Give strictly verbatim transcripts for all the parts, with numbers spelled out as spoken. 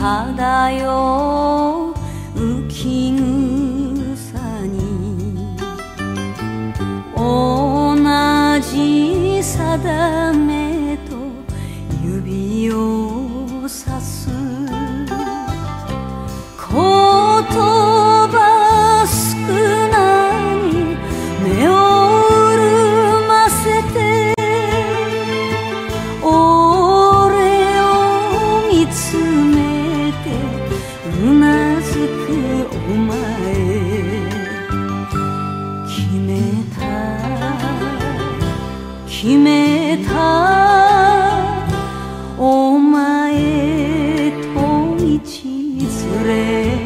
漂う浮草に同じ定めと指をさす言葉少なに目を潤ませて俺を見つめてうなずくお前決めた決めたお前と道連れ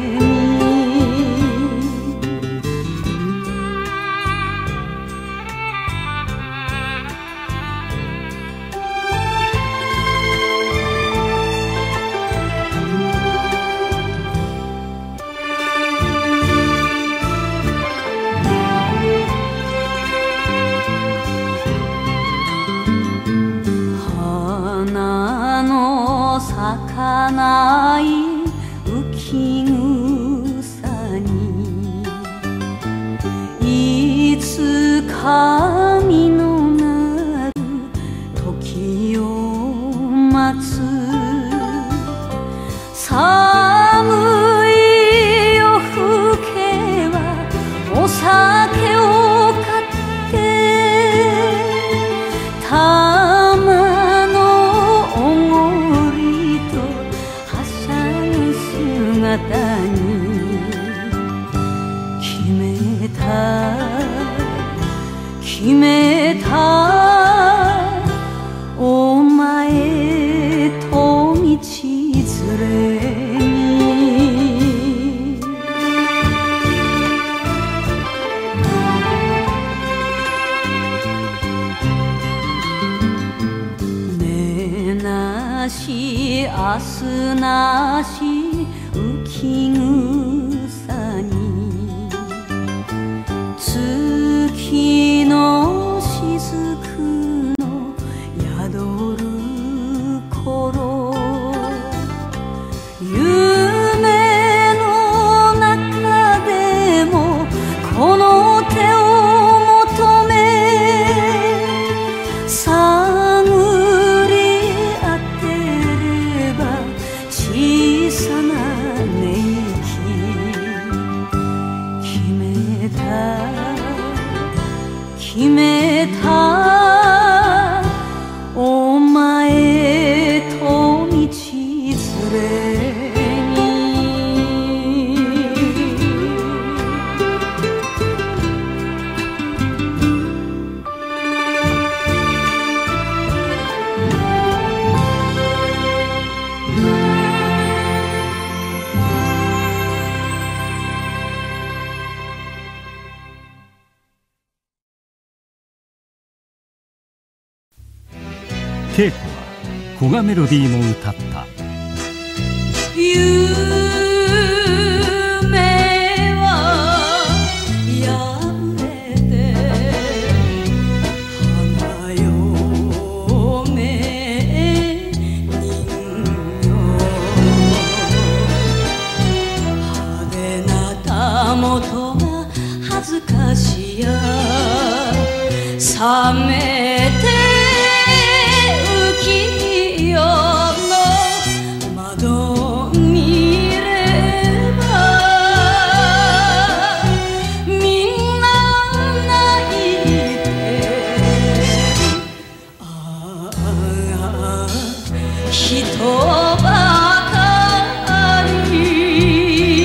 花の咲かない浮草にいつか実のなる時を待つ寒い夜更けはお酒を買って玉のおごりとはしゃぐ姿に決めた決めたお前と道連れにねなし明日なし浮草に月の雫の宿る頃夢の中でもこの手を求め探り当てれば小さな寝息決めた決めたお前と道連れに恵子は古賀メロディーも歌った夢は破れて花嫁人形派手なたもとが恥ずかしや冷めて窓見ればみんな泣いてああ人ばかり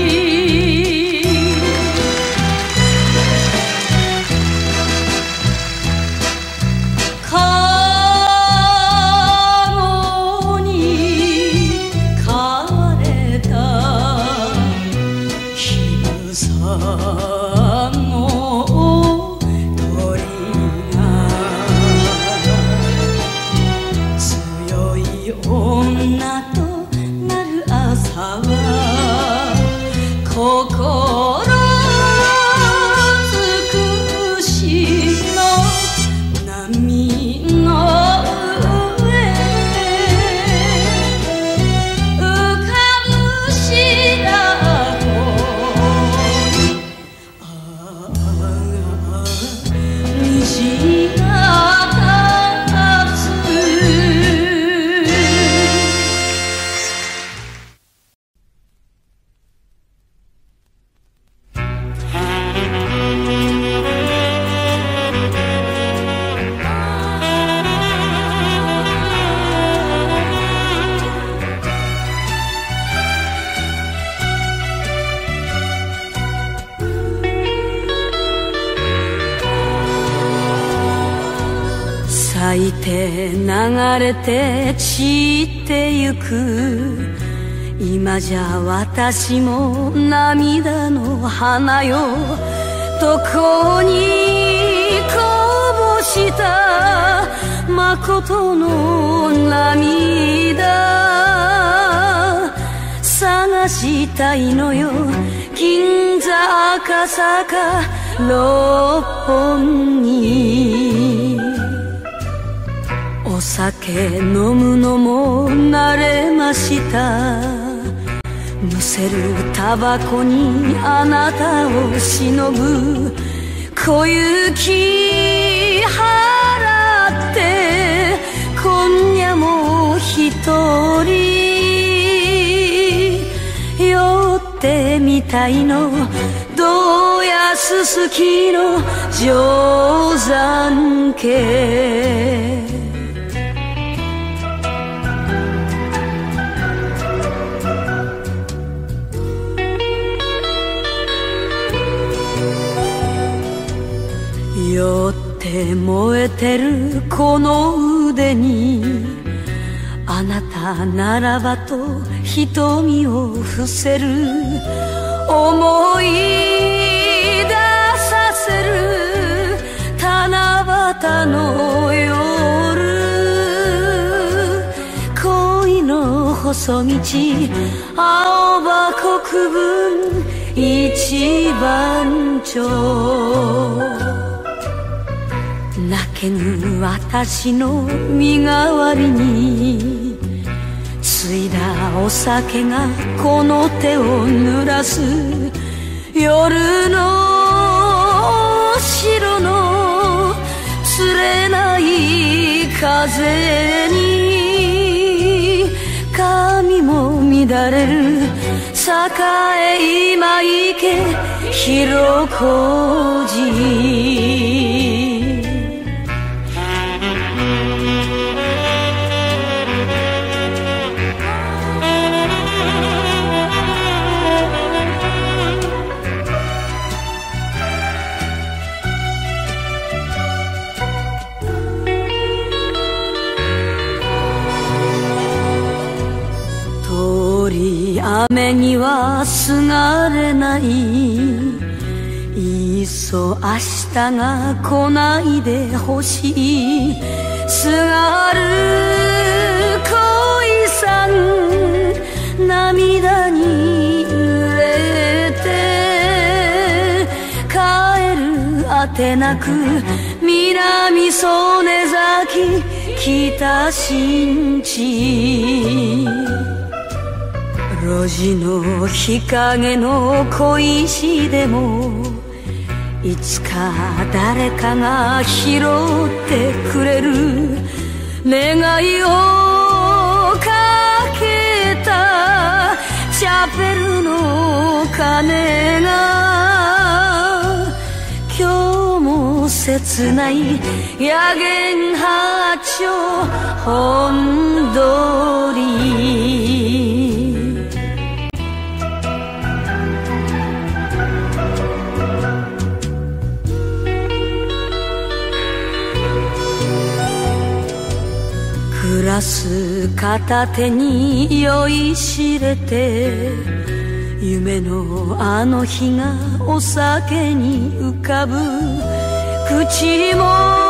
の鳥が強い女咲いて流れて散ってゆく今じゃ私も涙の花よどこにこぼした誠の涙探したいのよ銀座赤坂六本木お酒飲むのも慣れましたむせるタバコにあなたをしのぶ小雪払って今夜も一人酔ってみたいのどうやすすきの定山家酔って燃えてるこの腕にあなたならばと瞳を伏せる思い出させる七夕の夜恋の細道青葉国分一番町泣けぬ私の身代わりについだお酒がこの手を濡らす夜の白のつれない風に髪も乱れる栄今池広小路雨にはすがれないいっそ明日が来ないでほしいすがる恋さん涙に濡れて帰るあてなく南曽根崎北新地路地の日陰の小石でもいつか誰かが拾ってくれる願いをかけたチャペルの鐘が今日も切ない野源八丁本通りグラス片手に酔いしれて夢のあの日がお酒に浮かぶ口も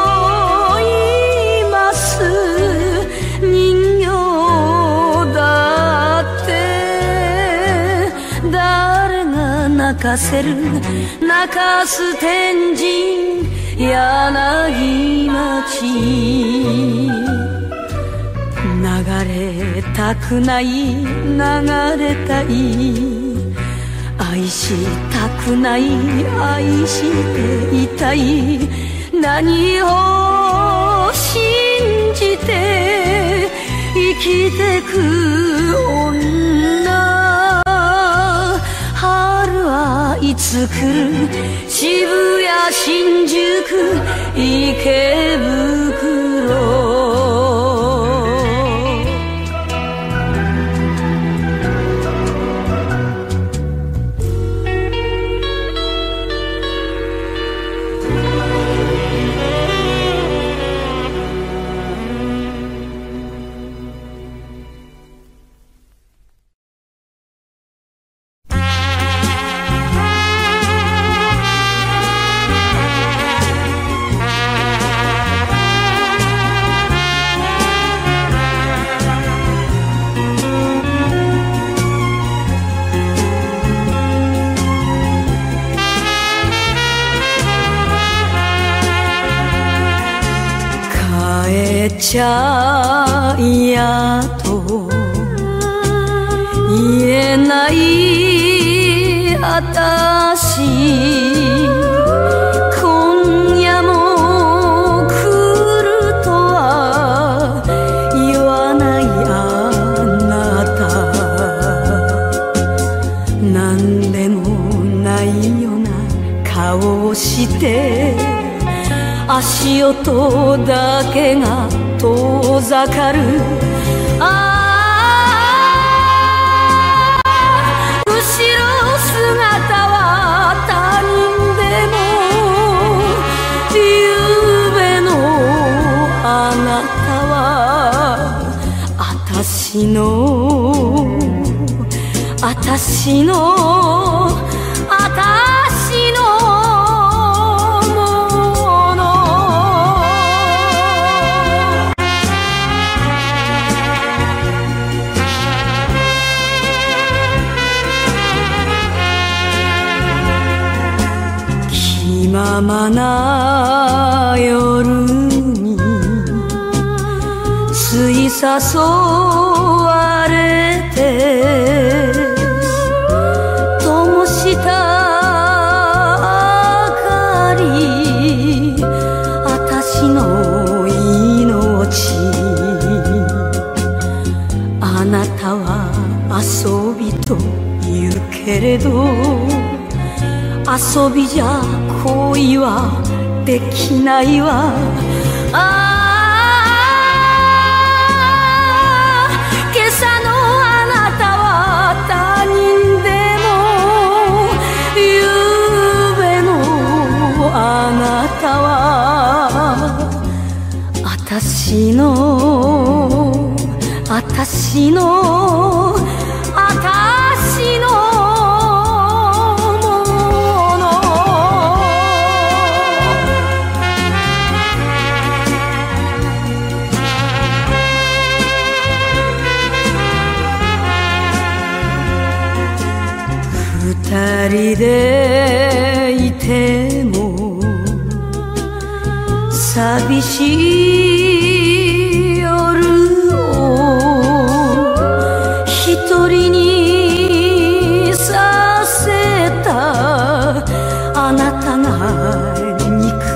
言います人形だって誰が泣かせる泣かす天神柳町流れたくない流れたい愛したくない愛していたい何を信じて生きてく女春はいつ来る渋谷新宿池袋れちゃ嫌と言えないあたし、今夜も来るとは言わないあなた、なんでもないような顔をして足音だけが遠ざかる。ああ後ろ姿は他人でもゆうべのあなたはあたしのあたしのあたしの気ままな夜に吸い誘われて灯した明かり、あたしの命、あなたは遊びと言うけれど遊びじゃ恋はできないわ。ああ今朝のあなたは他人でもゆうべのあなたはあたしのあたしのあたしの二人でいても寂しい夜を一人にさせたあなたが憎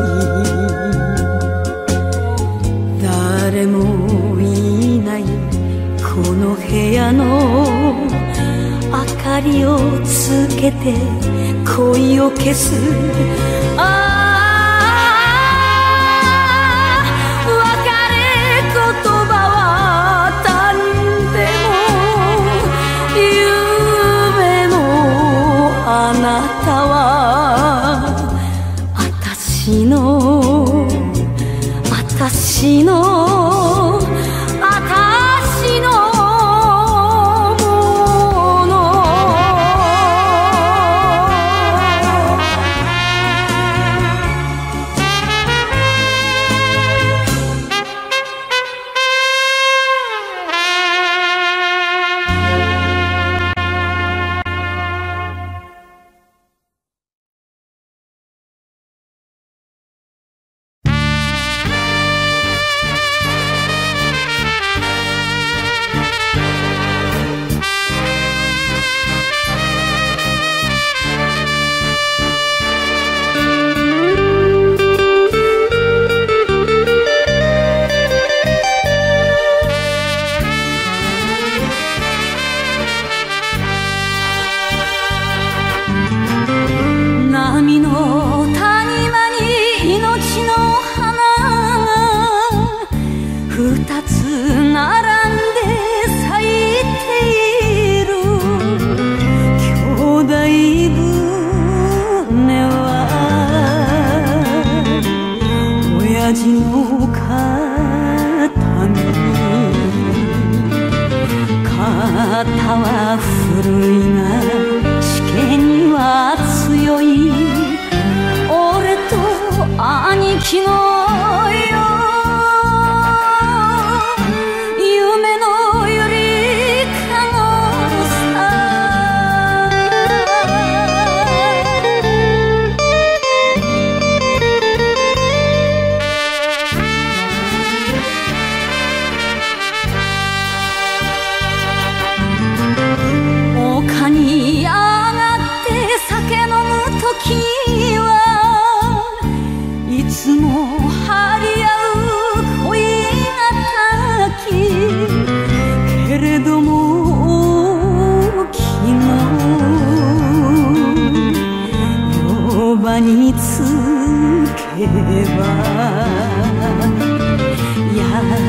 い。誰もいないこの部屋の明かりをつけて恋を消す。ああ別れ言葉は他人でもゆうべのあなたはあたしのあたしのあたしの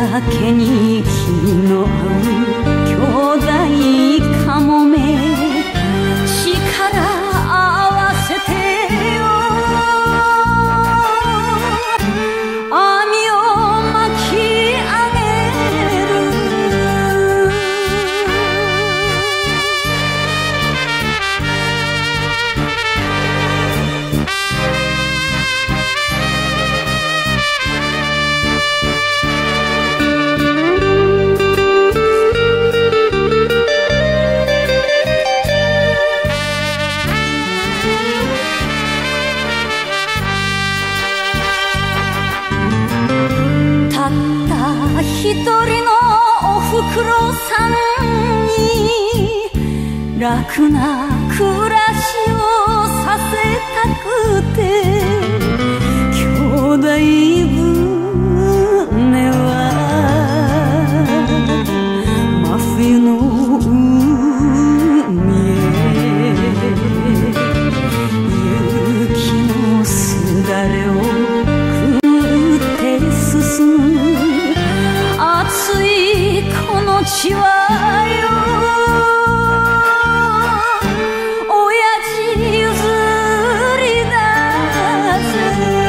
だけに気の合う兄弟かもめ力合わせてよ網を巻き上げる一人のおふくろさんに楽な暮らしをさせたくて兄弟船は真冬の海へ雪のすだれをくって進む熱いこの血はよ親父譲りだぜ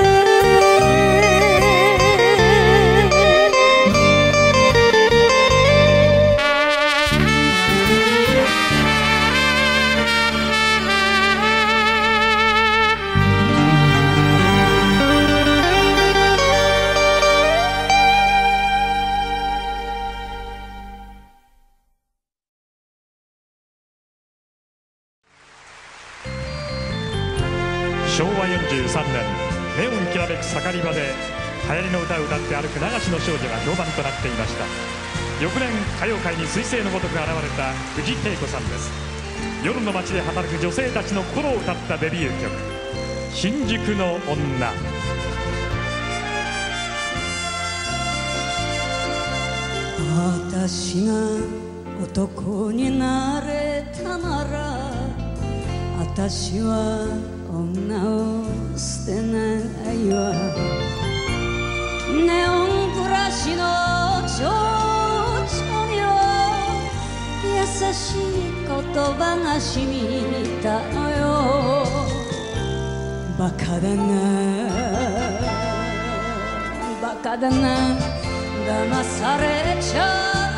しょうわよんじゅうさんねん、ネオンきらめく盛り場で流行りの歌を歌って歩く流しの少女が評判となっていました。翌年歌謡界に彗星のごとく現れた藤恵子さんです。夜の街で働く女性たちの心を歌ったデビュー曲「新宿の女」。 私が男になれたなら私は女を捨てないわ。ネオン暮らしの情緒には優しい言葉が染みたのよ。バカだなバカだな騙されちゃ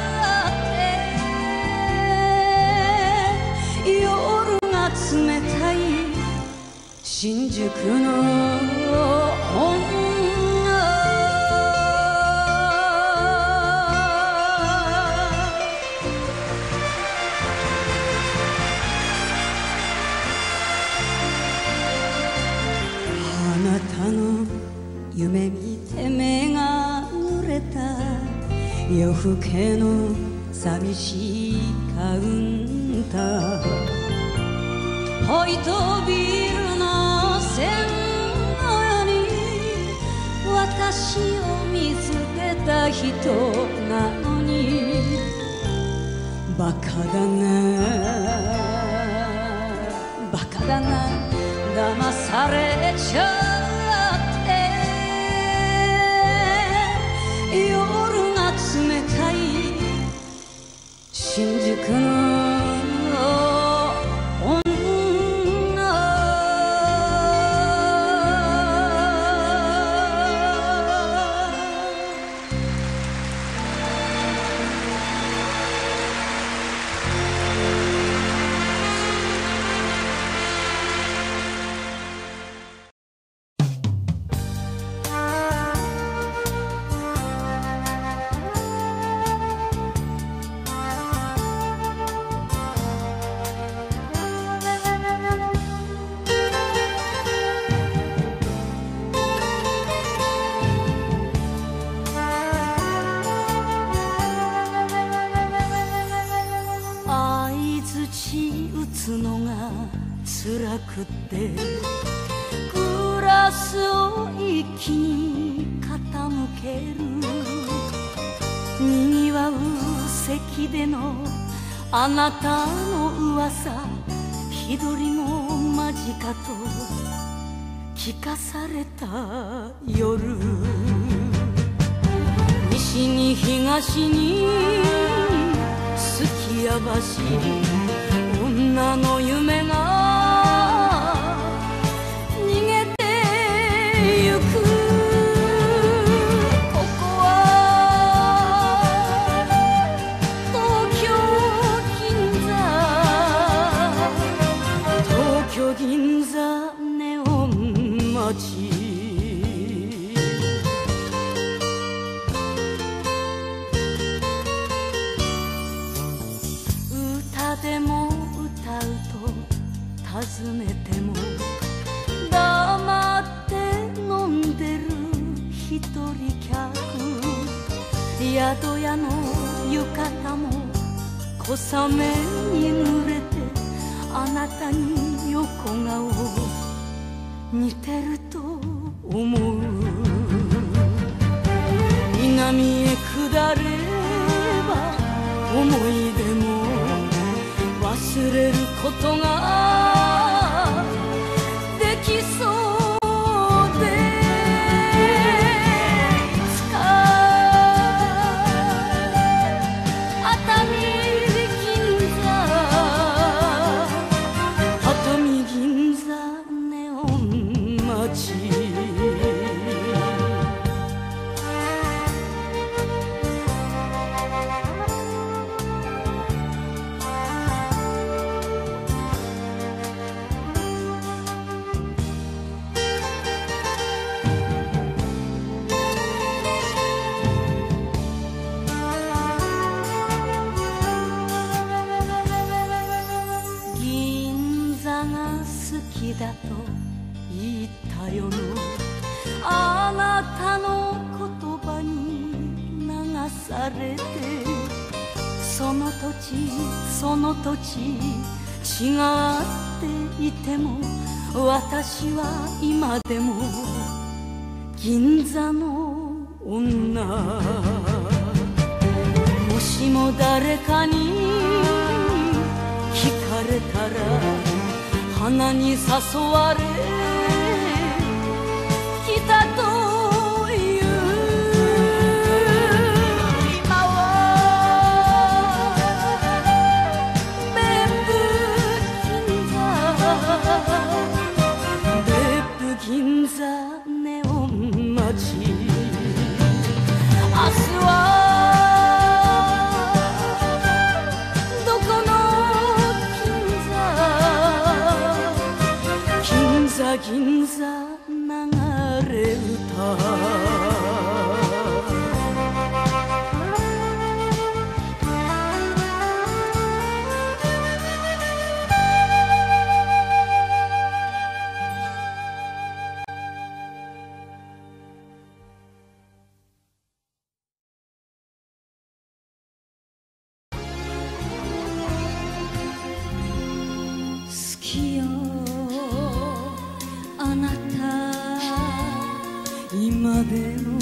って夜が冷たい新宿の女。あなたの夢見て目が濡れた夜更けの寂しいカウンターホイトビールの線のように私を見捨てた人なのにバカだなバカだな騙されちゃって夜が冷たい新宿の辛くってグラスを一気に傾けるにぎわう席でのあなたの噂日取りも間近と聞かされた夜西にしにすきやばしい女の夢が逃げてゆく。ここは東京銀座、東京銀座ネオン街。でも歌うと尋ねても黙って飲んでる一人客。宿屋の浴衣も小雨に濡れてあなたに横顔似てると思う。南へ下れば思い出も忘れることができそうで、いつか熱海銀座、熱海銀座ネオン街。だと言ったよのあなたの言葉に流されて、その土地その土地違っていても私は今でも銀座の女。もしも誰かに聞かれたら花に誘われ来たという。今は別府銀座、別府銀座ネオン街。明日は銀座流れ歌。好きよあなた、今でも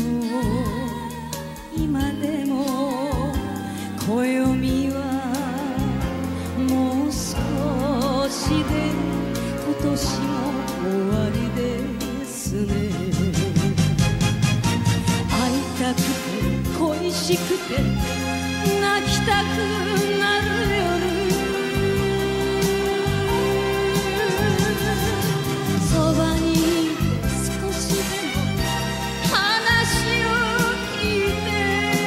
今でも暦はもう少しで今年も終わりですね。会いたくて恋しくて泣きたくなる夜、そばにいて少しでも話を聞いて、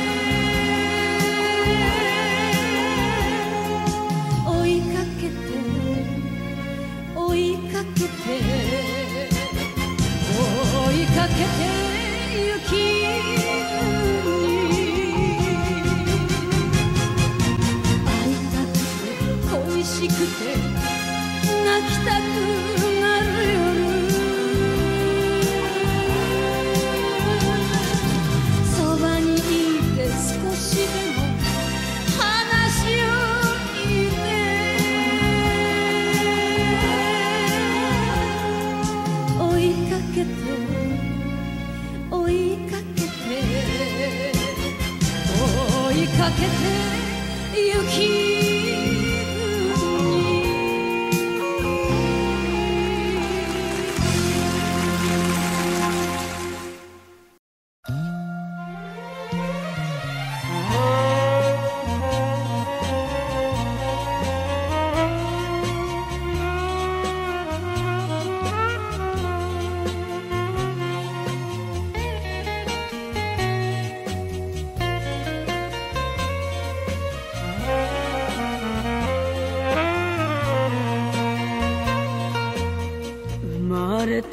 追いかけて追いかけて追いかけてゆき会いたくて恋しくて泣きたくなる夜、そばにいて少しでも話を聞いて、追いかけて追いかけて追いかけてゆき 「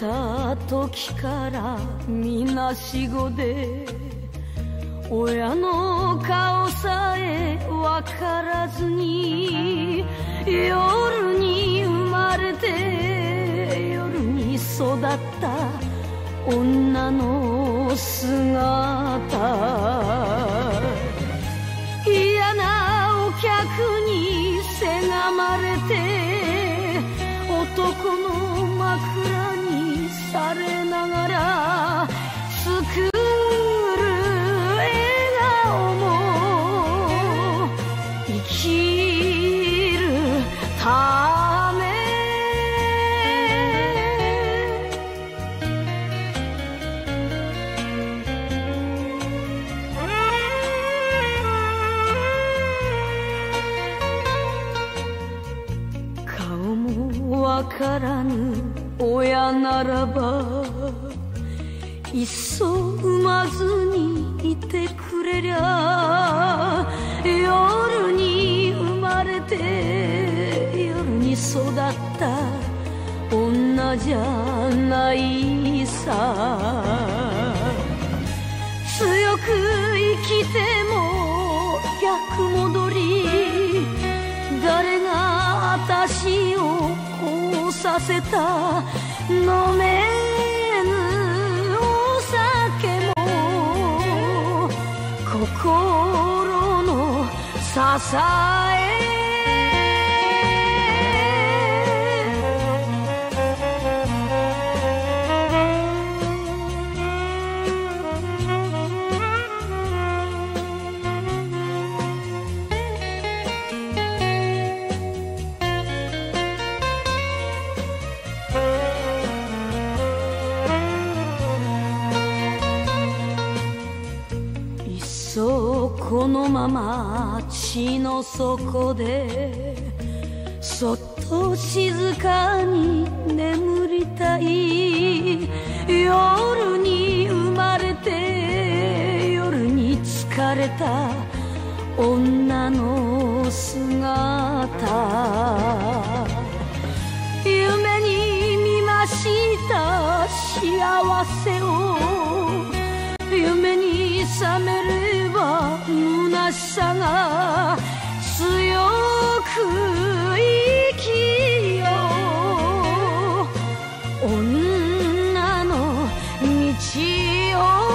た時からみなしごで親の顔さえわからずに夜に生まれて夜に育った女の姿嫌なお客にせがまれて男の枕にされながら作る笑顔も生きるため顔もわからぬ親ならばいっそ産まずにいてくれりゃ夜に生まれて夜に育った女じゃないさ強く生きても逆戻り誰が私をこうさせた飲めぬお酒も心の支えそうこのまま地の底でそっと静かに眠りたい夜に生まれて夜に疲れた女の姿夢に見ました幸せを夢に覚めれば虚しさが強く生きよう女の道を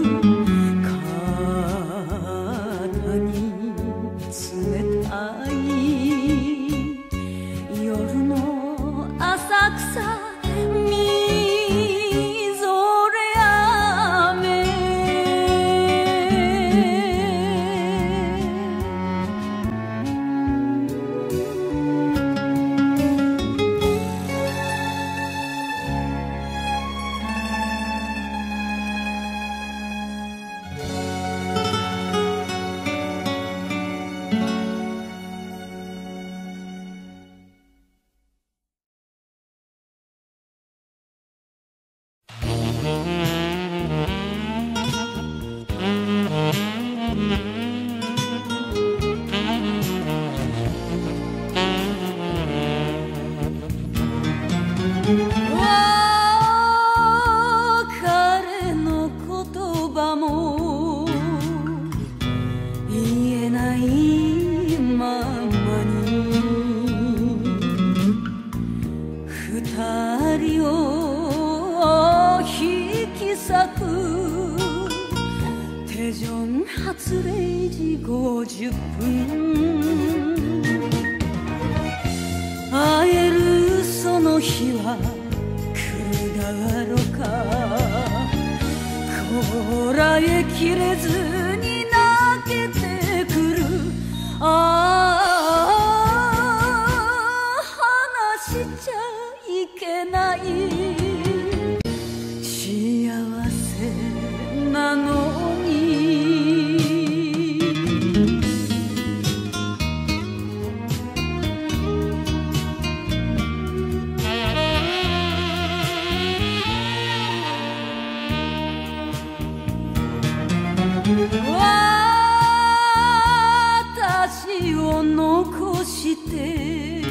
私を残して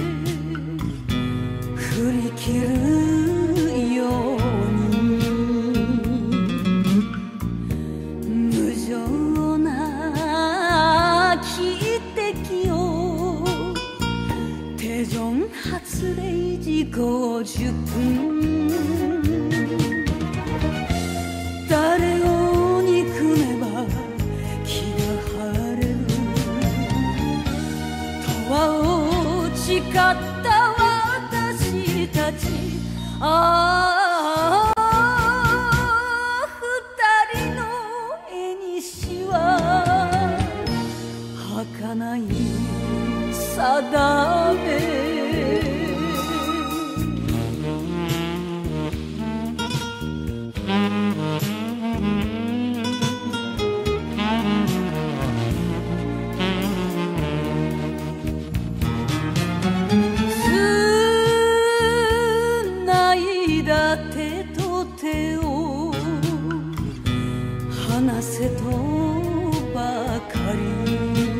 振り切るように無情な汽笛を手順発令時ごじゅっぷん誰を憎めば気が晴れるとは誓った私たちああ二人の縁は儚い定め手と手を離せとばかり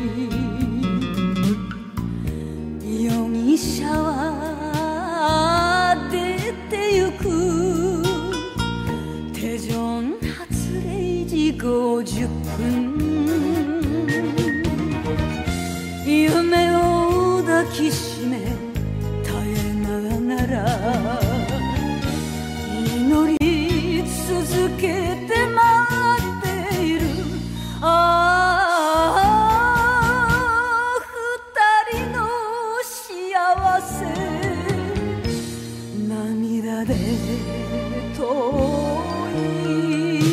容疑者は出てゆく手順発令時ごじゅっぷん夢を抱きしめ耐えながら祈り続けて待っているああ二人の幸せ涙で遠い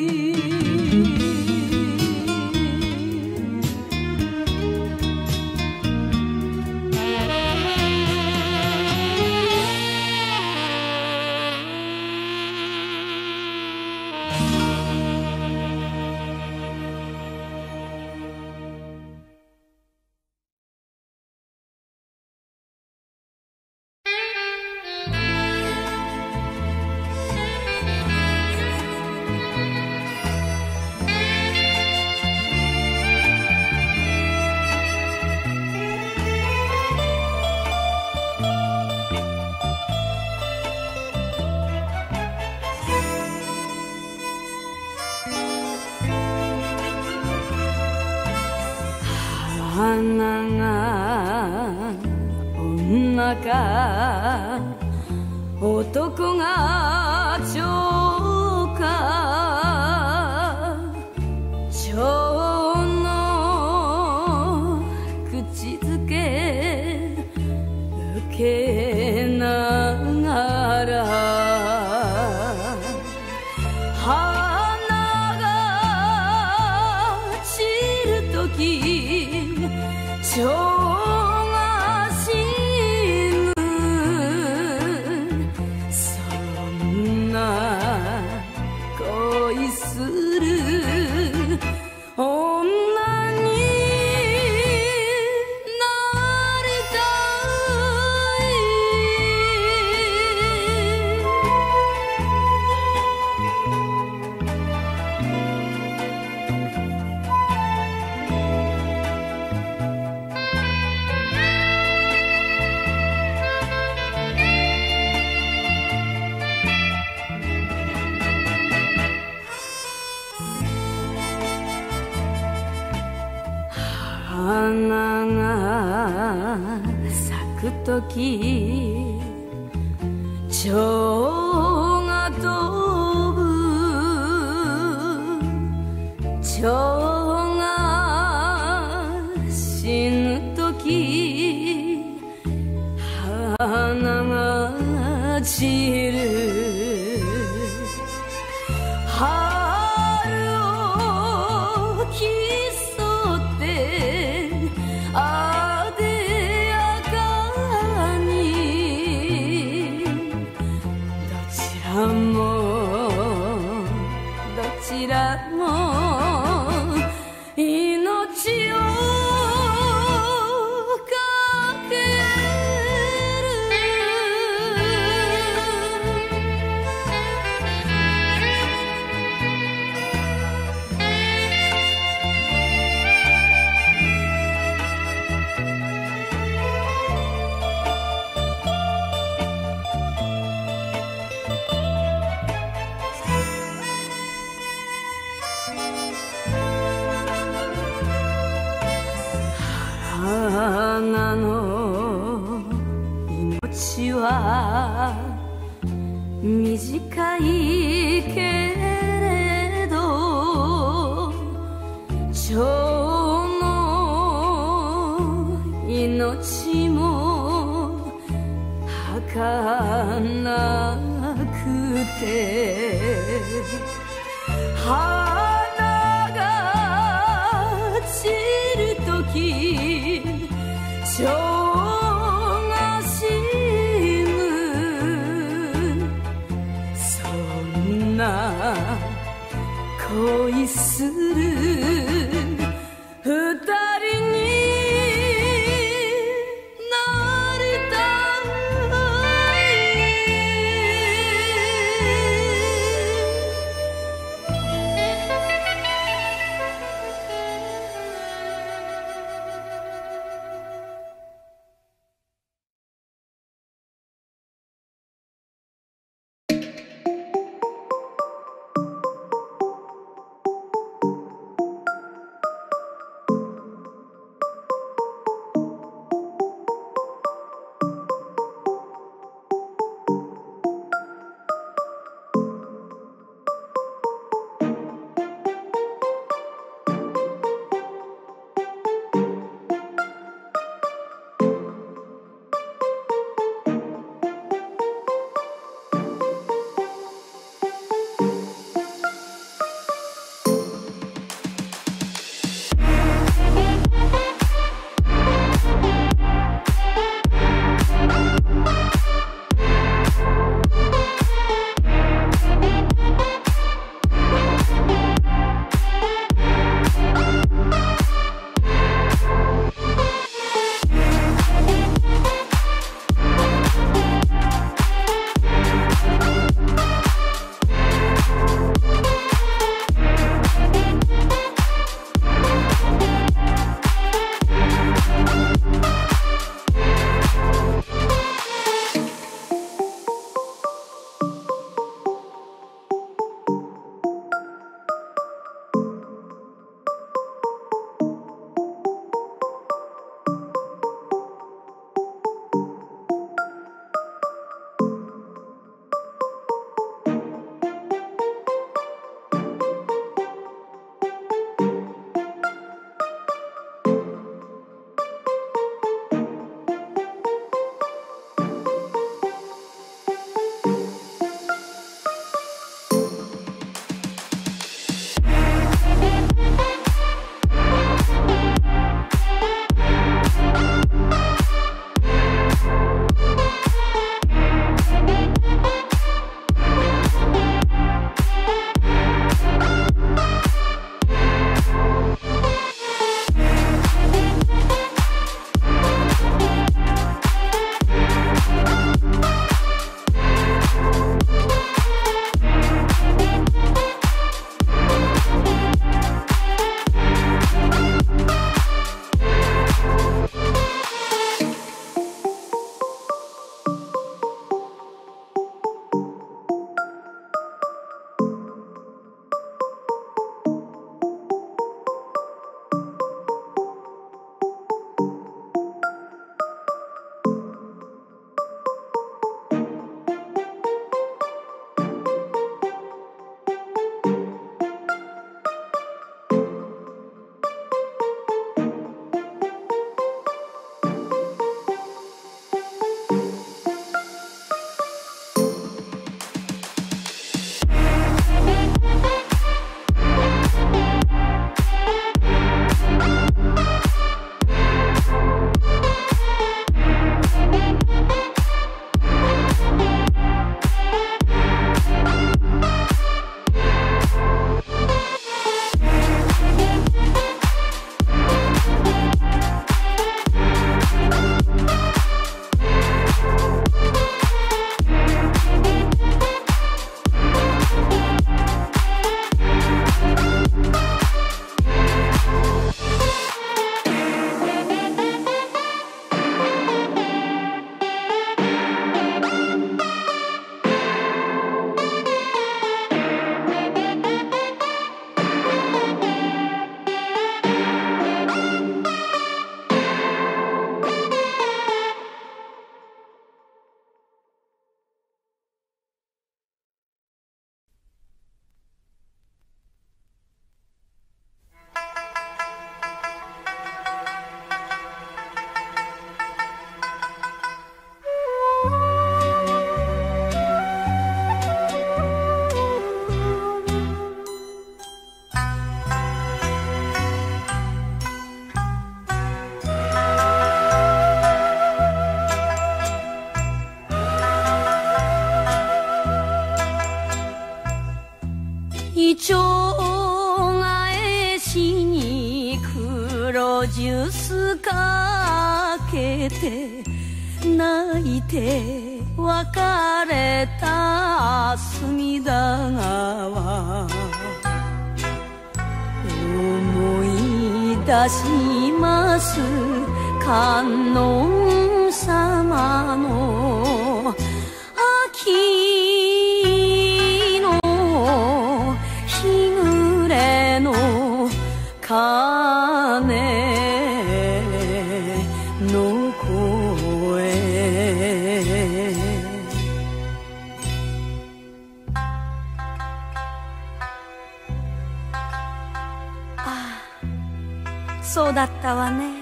花が女か男が蝶か 정아 씨는 서럽나 거이스를 온난이花が咲くとき蝶が飛ぶ蝶が死ぬとき花が散る春を競ってあでやかにどちらもどちらも命をかける花の命は短いけれど蝶の命も儚くて花が散るとき蝶が死ぬそんな恋する二人になりたいロジュースかけて泣いて別れた隅田川思い出します観音様の秋の日暮れの鐘の声ああそうだったわね。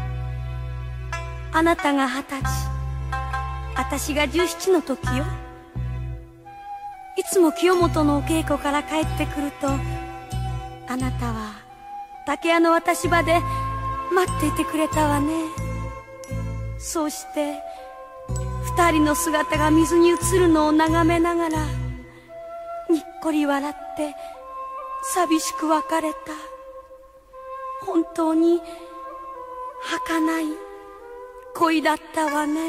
あなたが二十歳、私が十七の時よ。いつも清本のお稽古から帰ってくると、あなたは竹屋の渡し場で待っていてくれたわね。そうして二人の姿が水に映るのを眺めながらにっこり笑って寂しく別れた。本当に儚い恋だったわね。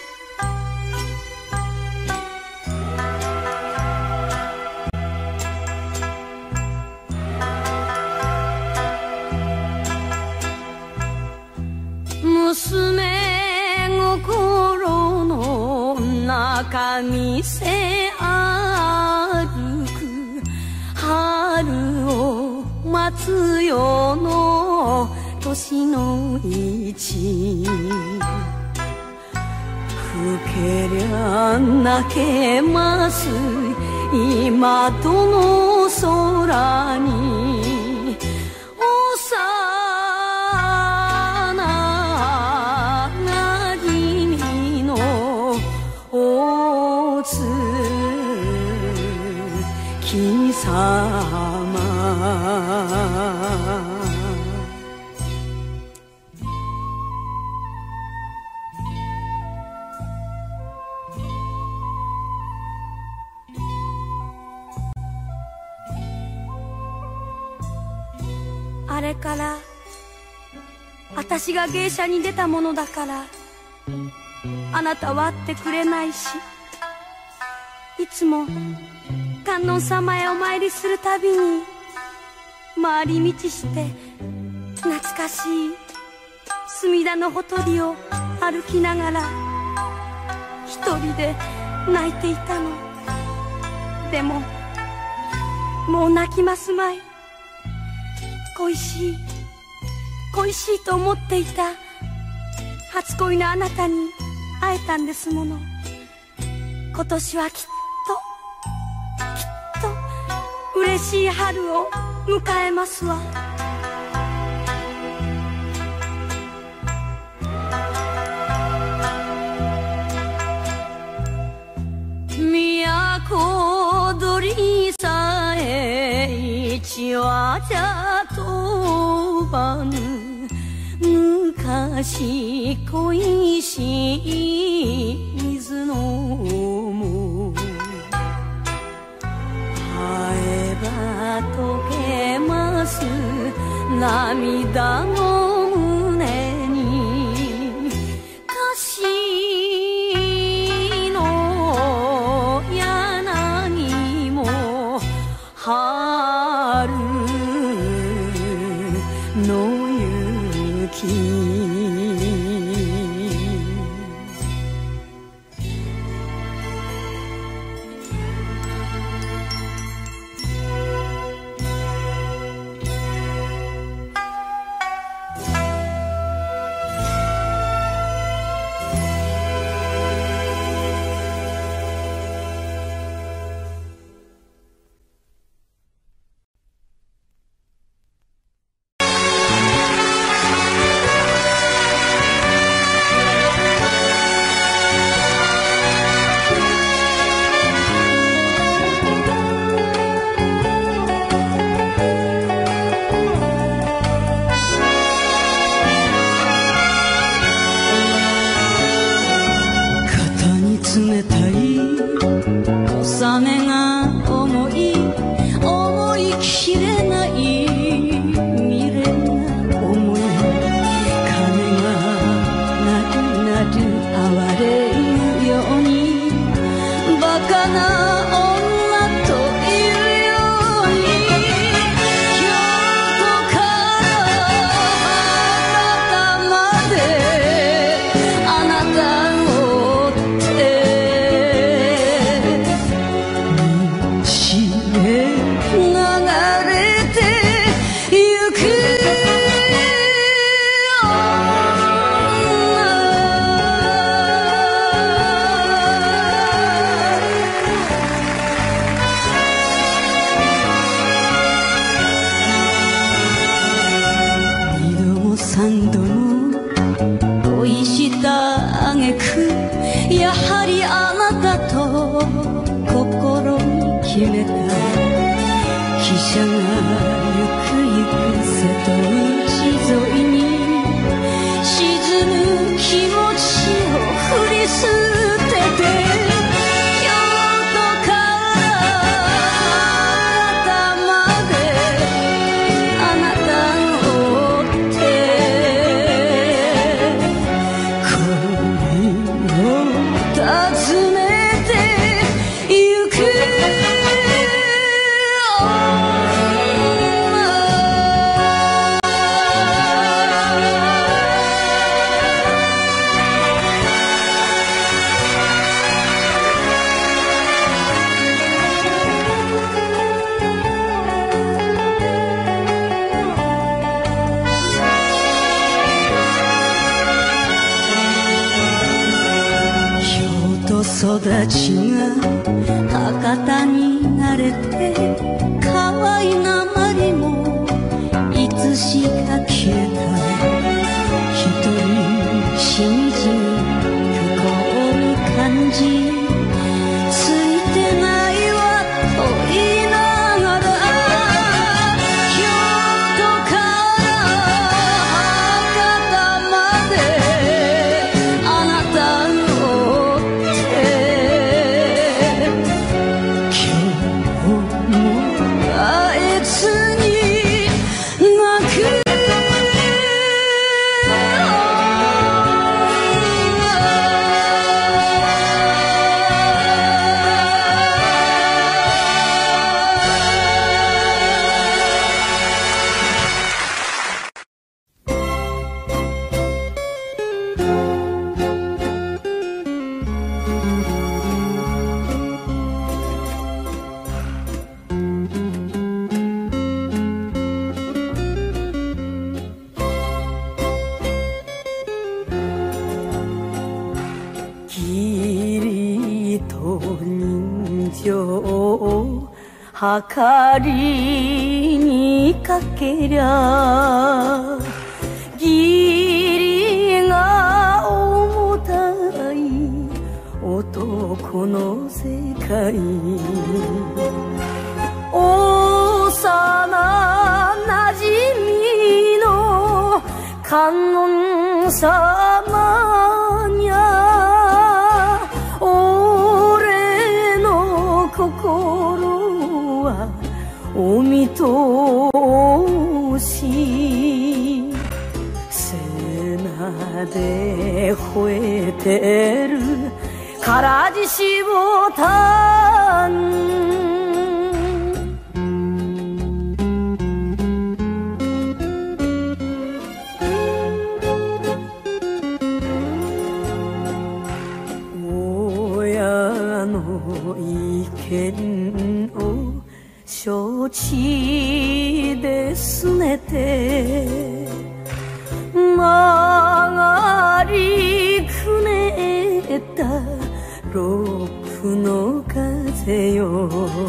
娘心の中見せ歩く春を待つよの年の市ふけりゃ泣けます今どの空に幼なじみのお月様あれから私が芸者に出たものだからあなたは会ってくれないし、いつも観音様へお参りするたびに回り道して懐かしい隅田のほとりを歩きながら一人で泣いていたの。でももう泣きますまい。恋しい恋しいと思っていた初恋のあなたに会えたんですもの。今年はきっときっと嬉しい春を迎えますわ。都鳥さえ一羽じゃ飛ばぬ昔恋しい水のも会えば溶けます涙の胸に歌詞の柳も春の雪車がゆくゆく瀬戸内沿いに沈む気持ちを振り捨てて育ちが博多に慣れて可愛なまりもいつしか消えた一人しみじみ不幸に感じついてないわと言いながら京都から博多まであなたのはかりにかけりゃ義理が重たい男の世界幼なじみの観音様にゃ俺の心お見通し背中で吠えてる唐獅子ボタン親の意見を承知ですねて曲がりくねったロープの風よ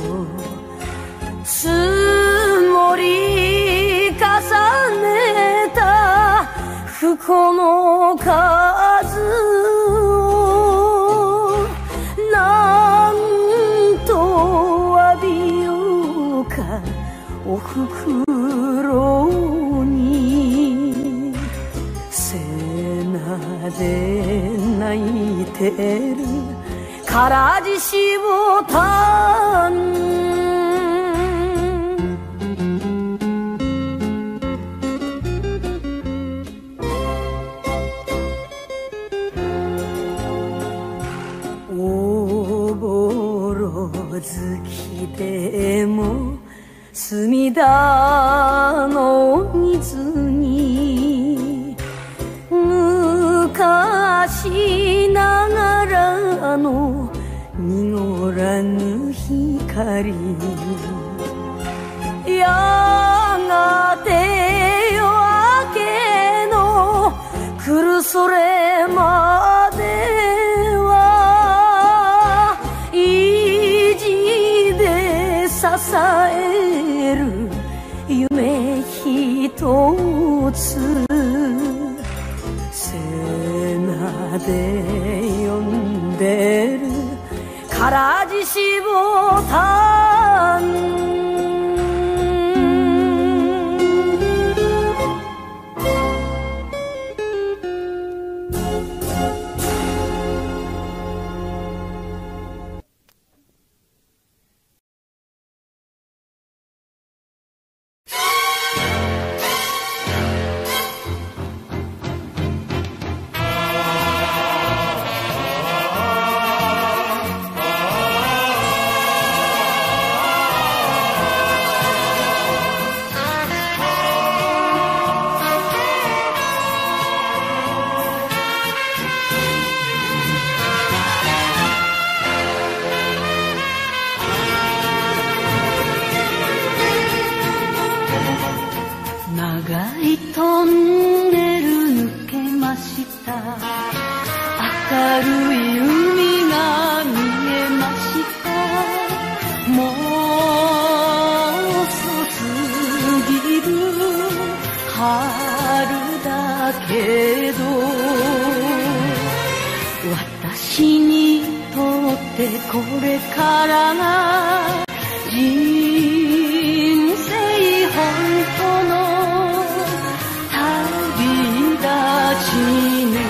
積もり重ねた不幸の数をなんと詫びようかおふくろに背中で泣いてる唐獅子ボタンおぼろ月でも隅田の水に昔ながらの濁らぬ光やがて夜明けの来るそれまでは意地で支える夢一つ背中で呼んでる唐獅子ボタン長いトンネル抜けました。明るい海が見えました。もう遅すぎる春だけど、私にとってこれからが人生本当の旅立ちね。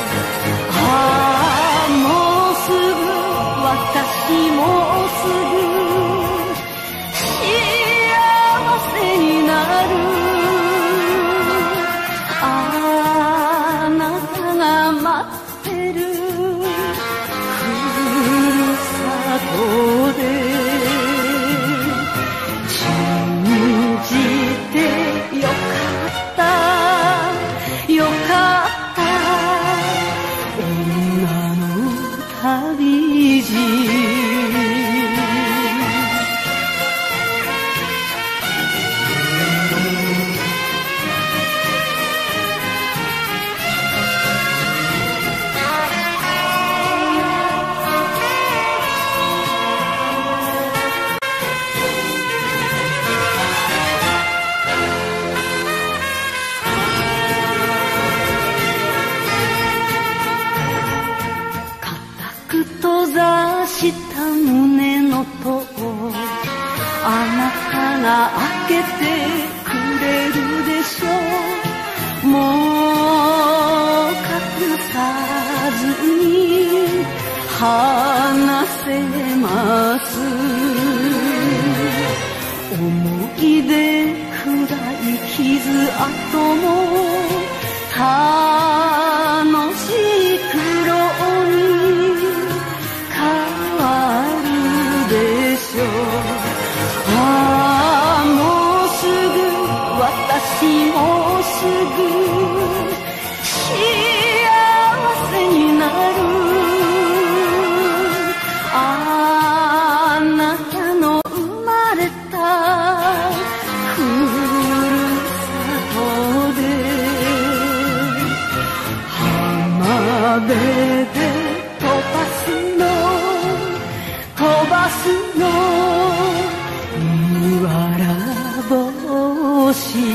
ああもうすぐ私もうすぐ幸せになる。あなたが待ってるふるさとでよかったよかった女の旅路。した胸の戸をあなたが開けてくれるでしょう。もう隠さずに話せます。思い出暗い傷跡も楽しい苦労にでしょう。ああもうすぐ私もうすぐ幸せになる。あなたの生まれたふるさとで浜辺で飛ばすの飛ばすの麦わら帽子。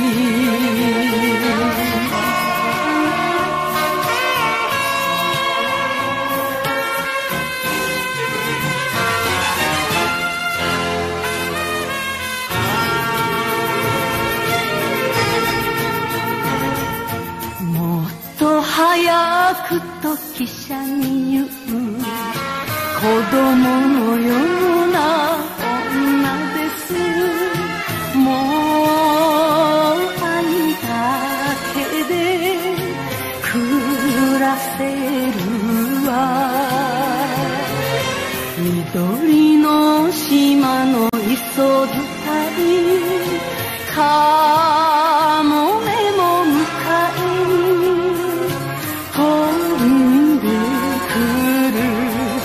もっと早くと汽車に言う子供のような女です。もう愛だけで暮らせるわ。緑の島の磯伝いかもめも迎えに飛んでくる。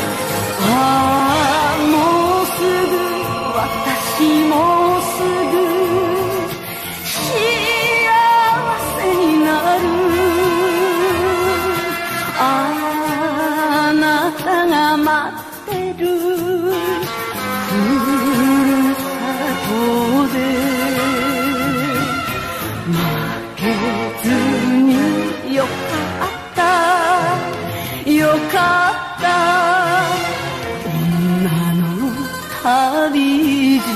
ああもうすぐ私もうすぐ幸せになる。あなたが待ってるふるさとで負けずによかったよかった女の旅路。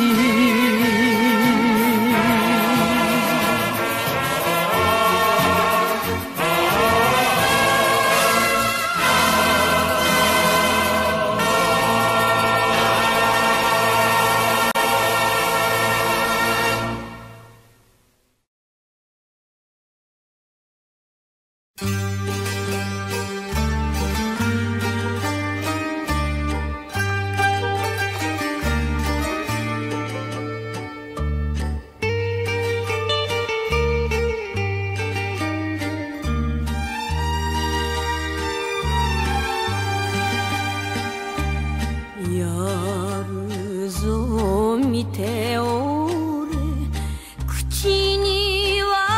見ておれ口には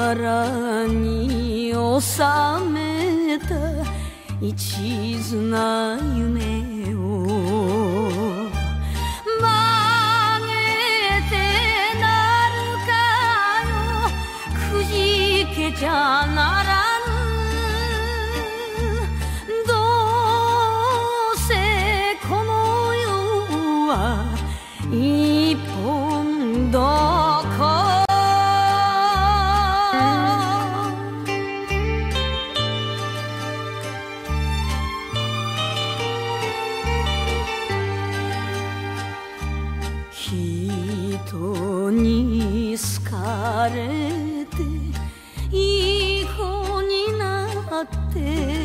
腹に収めた一途な夢を曲げてなるかよくじけちゃならぬどうせこの世は一本どこ人に好かれていい子になって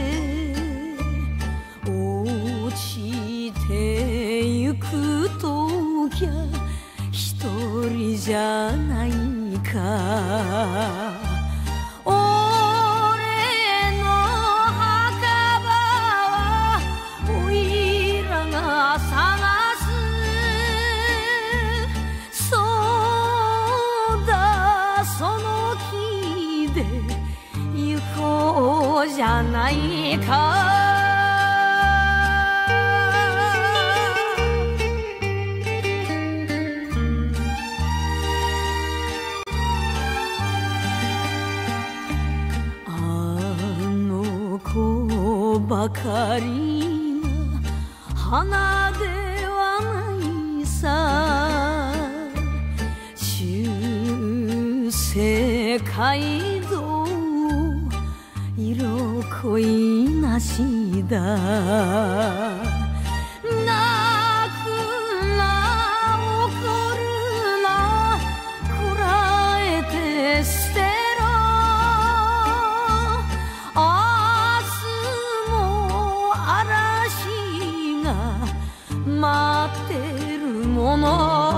落ちてゆくときゃ一人じゃないか俺の墓場はおいらが探すそうだその気で行こうじゃないかばかりが花ではないさ修正街道色恋なしだ泣くな怒るなこらえて捨てろ待ってるもの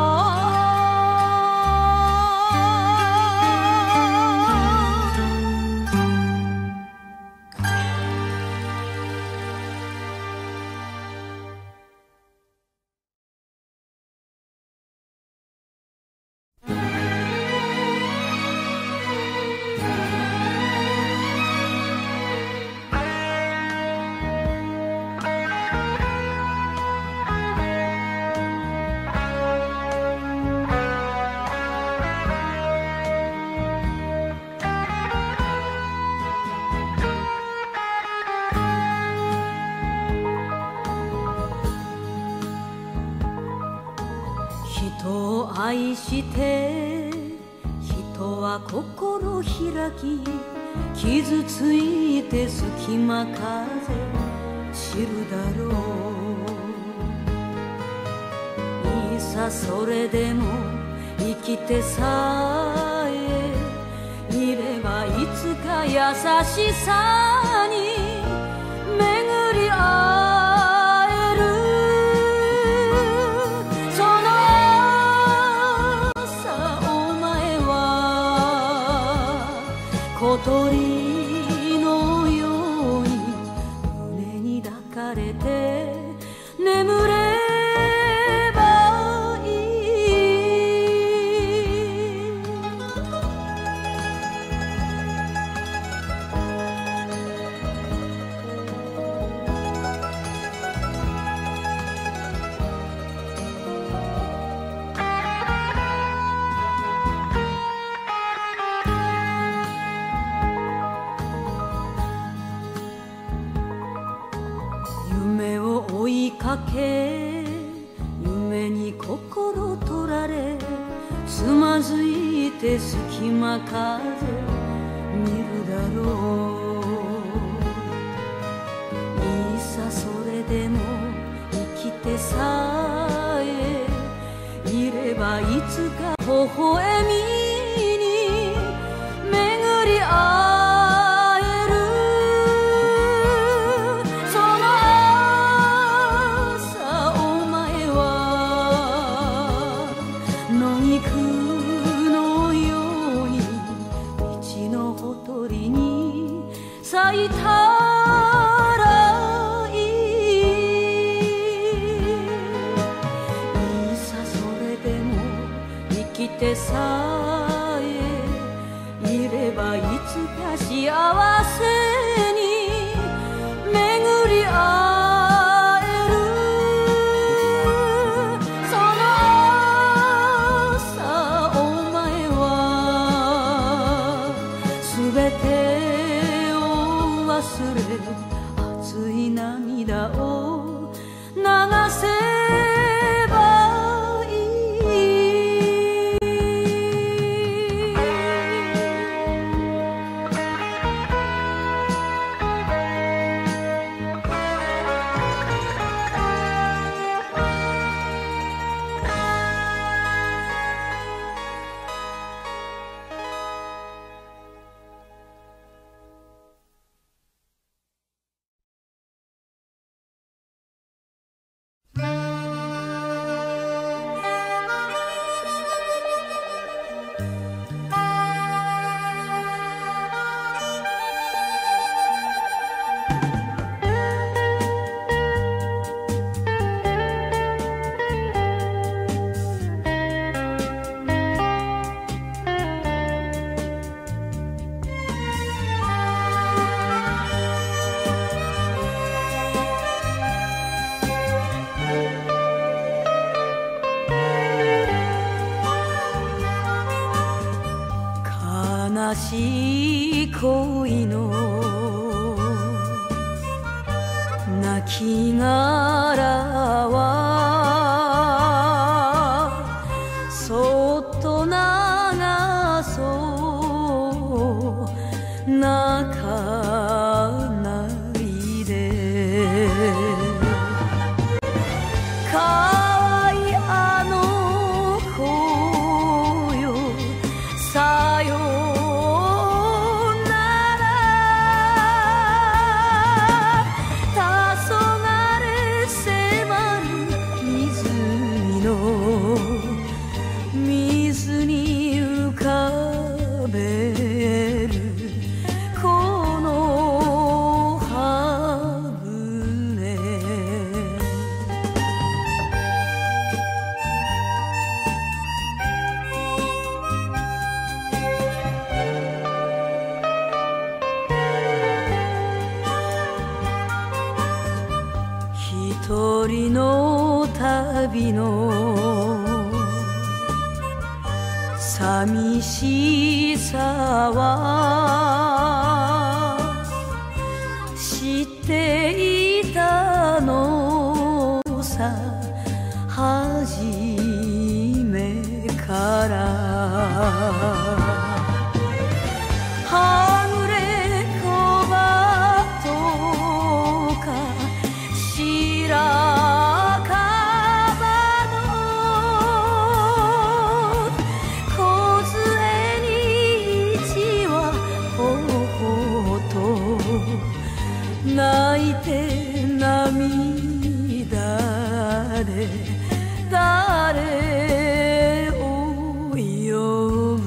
人を愛して人は心開き傷ついて隙間風知るだろういざそれでも生きてさえいればいつか優しさに巡り合える小鳥のように胸に抱かれて眠ればいい夢を追いかけ夢に心取られつまずいて隙間風見るだろういざそれでも生きてさえいればいつか微笑みに巡り合う咲いたらいいいざそれでも生きてさえいればいつか幸せに巡り合える。その朝お前はすべてを忘れ熱い涙を流せばいい。悲しい恋の泣き殻はそっと流そう泣かないで。可愛いあの子よさよ水に浮かべるこの葉舟。一人の旅の寂しさは知っていたのさ初めから。はぐれ小鳩か白泣いて涙で誰を呼ぶ。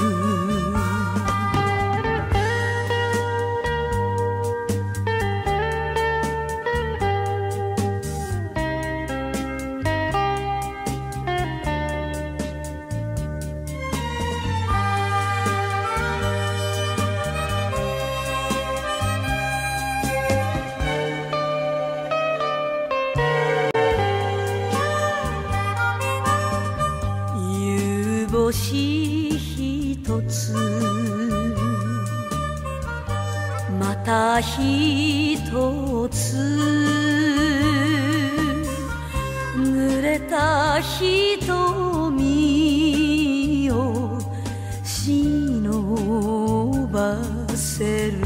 星一つまた一つ濡れた瞳を忍ばせる。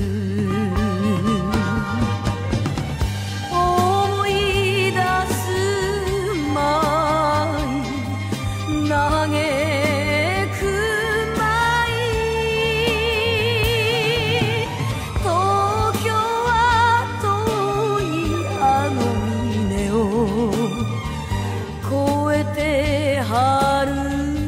思い出すまい嘆くまい東京は遠いあの峰を越えて春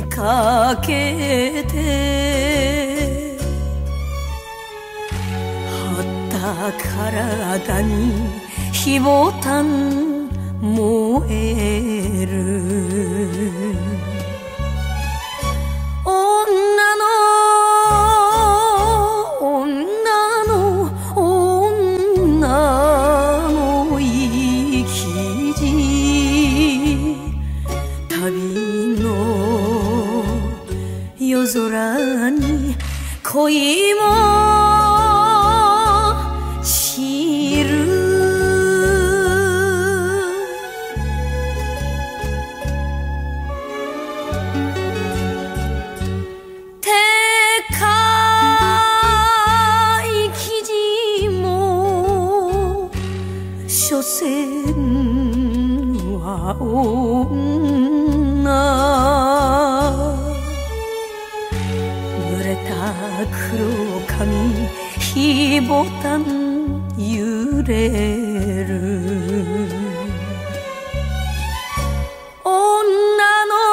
にかけて張った体に火ボタン燃える女の女の女の生き字旅の夜空に恋も散る所詮は女濡れた黒髪火ボタン揺れる女の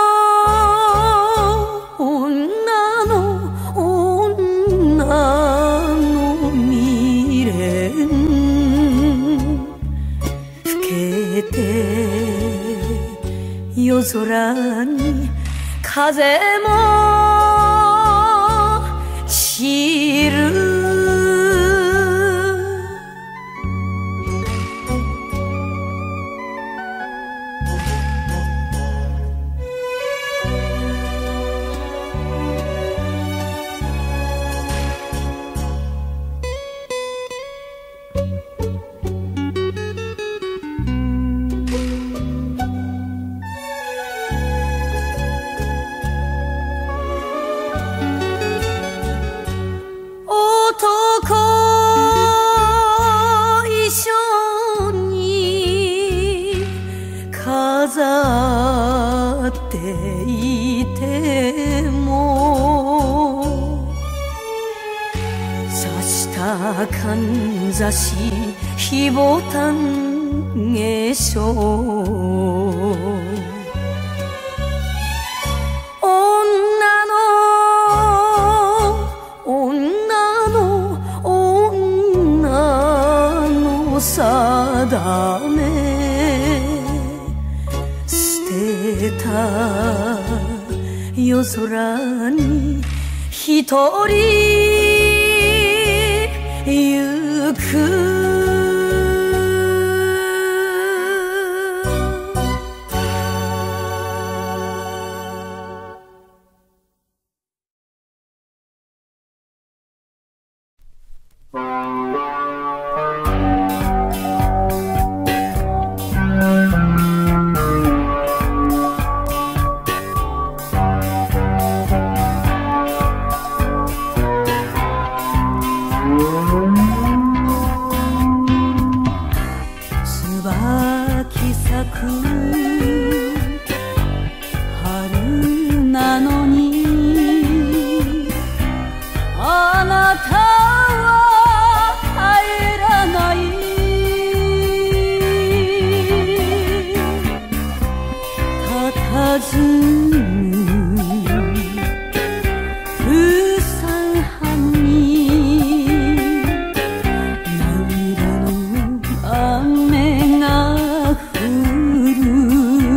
女の女の未練夜空に風も散る飾っていても刺したかんざし火ボタン化粧女の女の女の定め夜空に一人行く春なのにあなたは帰らない佇む風山藩に涙の雨が降る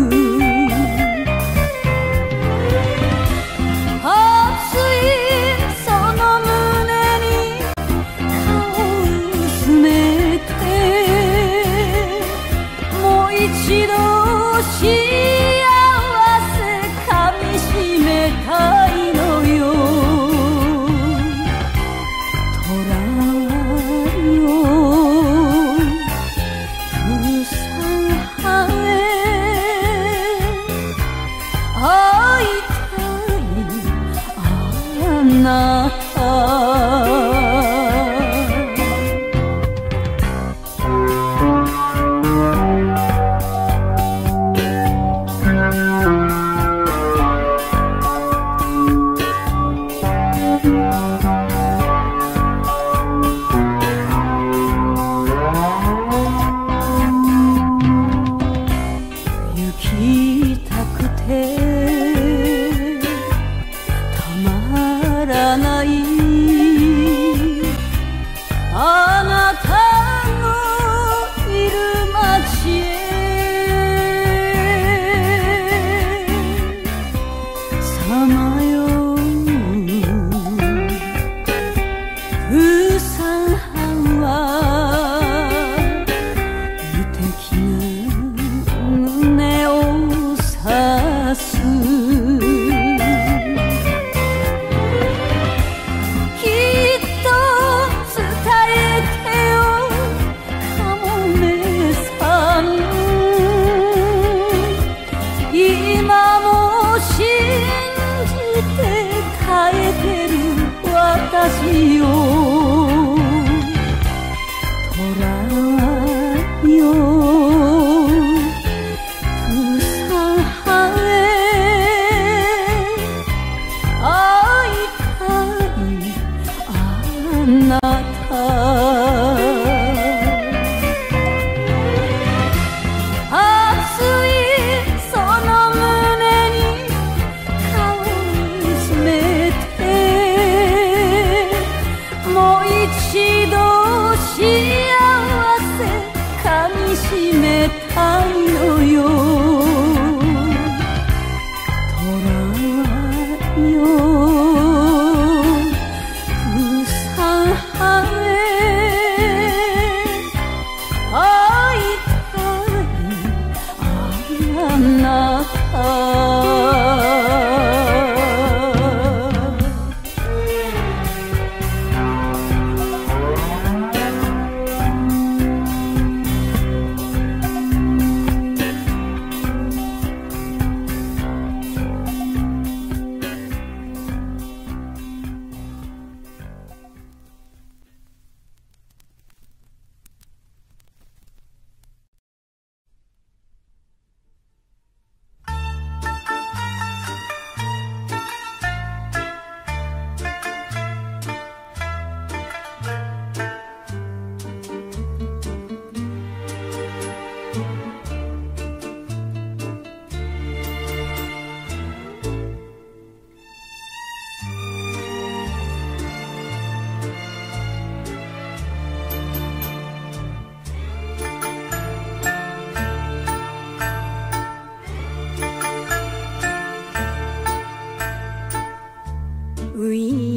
一度幸せかみしめたいのよ虎よ風山藩へ会いたいあなた行きたくて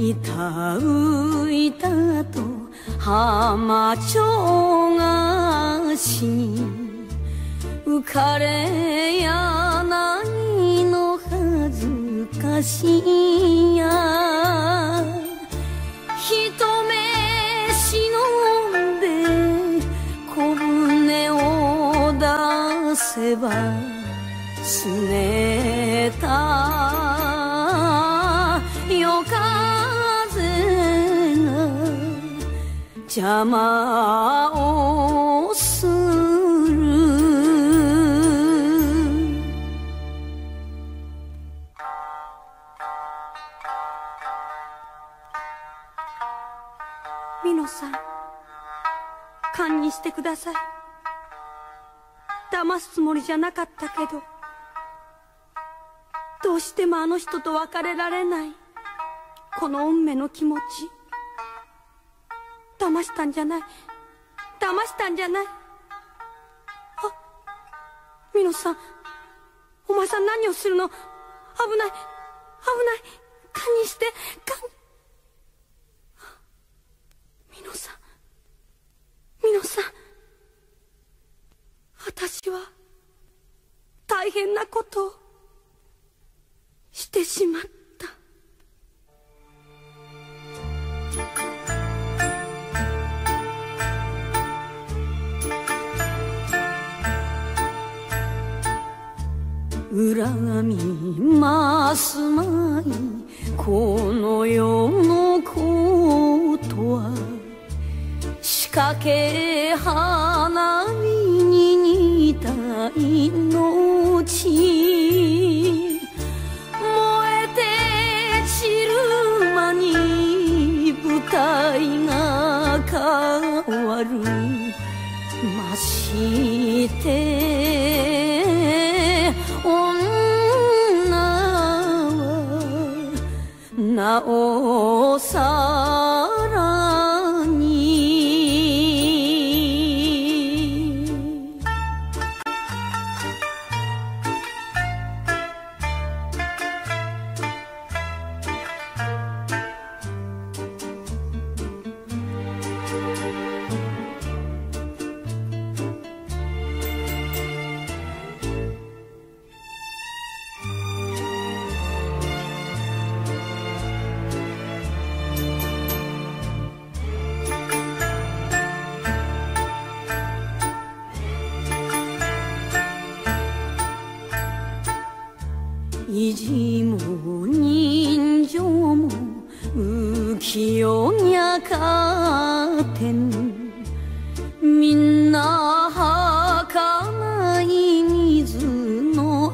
歌う歌と浜町がしに浮かれやないの恥ずかしいや一目忍んで小舟を出せばすねた夜風が邪魔をする美濃さん堪忍してください。騙すつもりじゃなかったけどどうしてもあの人と別れられないこの運命の気持ち騙したんじゃない騙したんじゃない。あ、美濃さんお前さん何をするの。危ない危ない堪忍して堪忍。美濃さん美濃さん私は大変なことをしてしまった。恨みますまいこの世のことは仕掛け花火に似た命燃えて散る間に舞台が変わるまして女はなおさらに意地も人情も浮世にゃかてんみんな儚い水の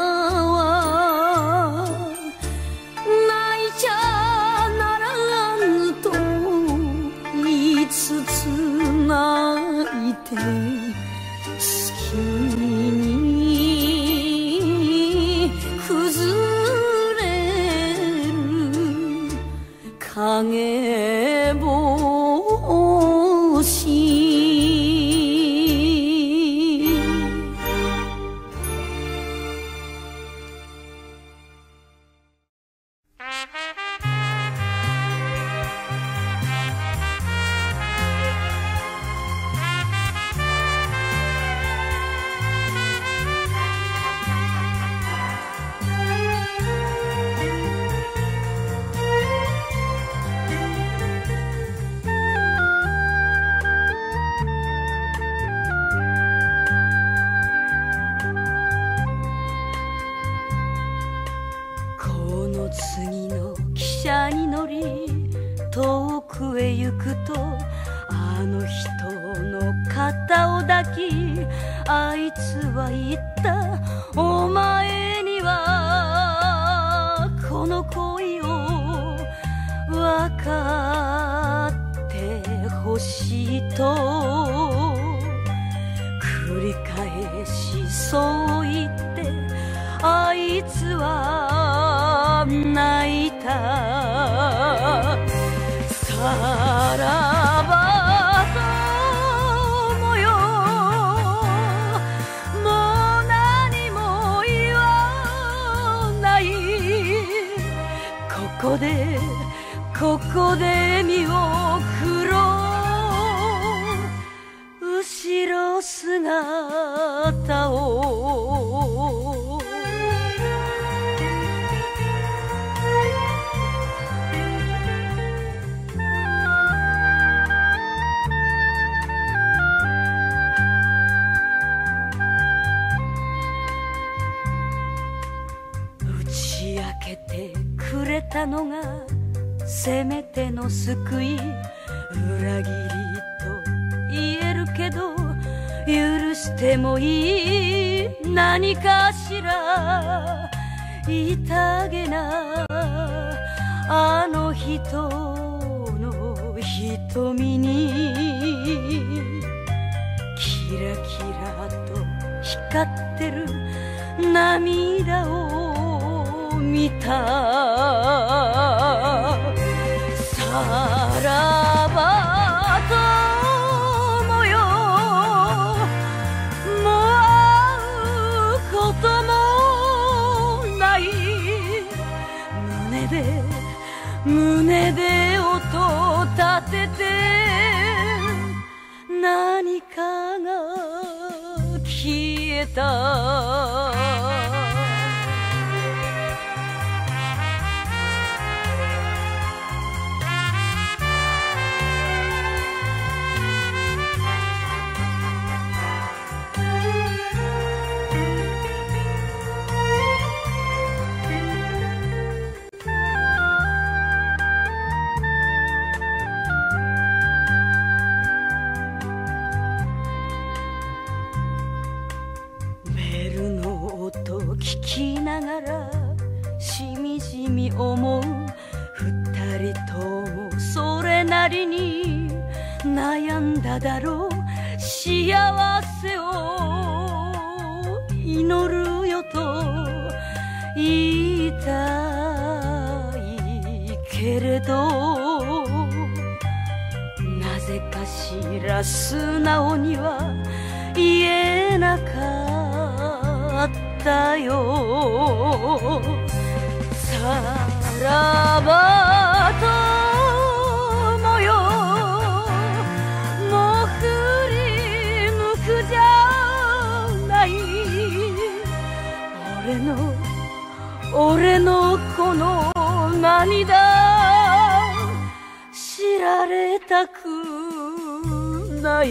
泡泣いちゃならぬと言いつつ泣いて好きに崩れる影帽子次の汽車に乗り遠くへ行くとあの人の肩を抱きあいつは言ったお前にはこの恋を分かってほしいと繰り返しそう言ってあいつは泣いたさらば友よもう何も言わない心こでここで見送ろう後ろ姿を打ち明けてくれたのがせめての救い、裏切りと言えるけど許してもいい何かしら痛げなあの人の瞳にキラキラと光ってる涙を見た。さらば友よ、もう会うこともない。胸で胸で音立てて何かが消えた。聞きながらしみじみ思う、二人ともそれなりに悩んだだろう。幸せを祈るよと言いたいけれど、なぜかしら素直には言えなかったよ。さらば友よ、もう振り向くじゃない。俺の俺のこの涙知られたくない。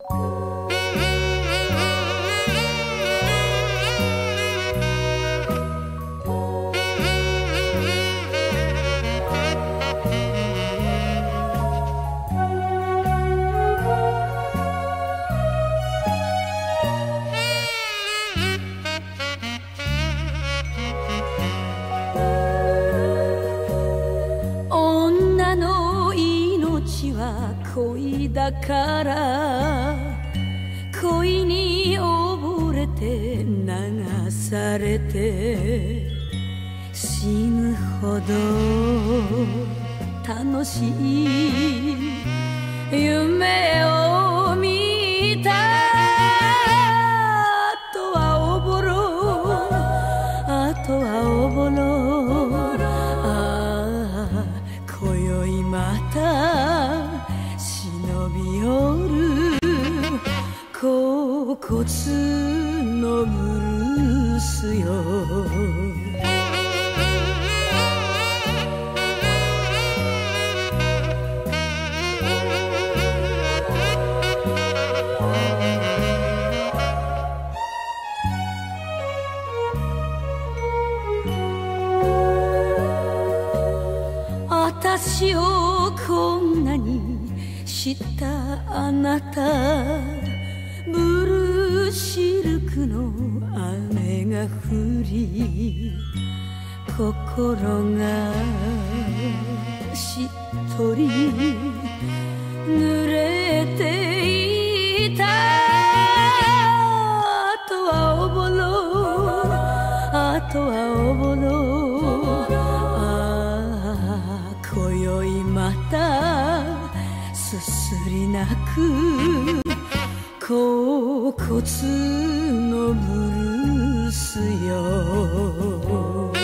恋だから恋に溺れて流されて死ぬほど楽しい夢を見た。あとはおぼろ、あとはおぼろ。ああ今宵また忍び寄る恍惚のブルースよ。私をこんなに知ったあなた、ブルーシルクの雨が降り心がしっとり濡れていた。あとはおぼろ、あとはおぼろ。ああ今宵またすすり泣く恍惚のブルースよ。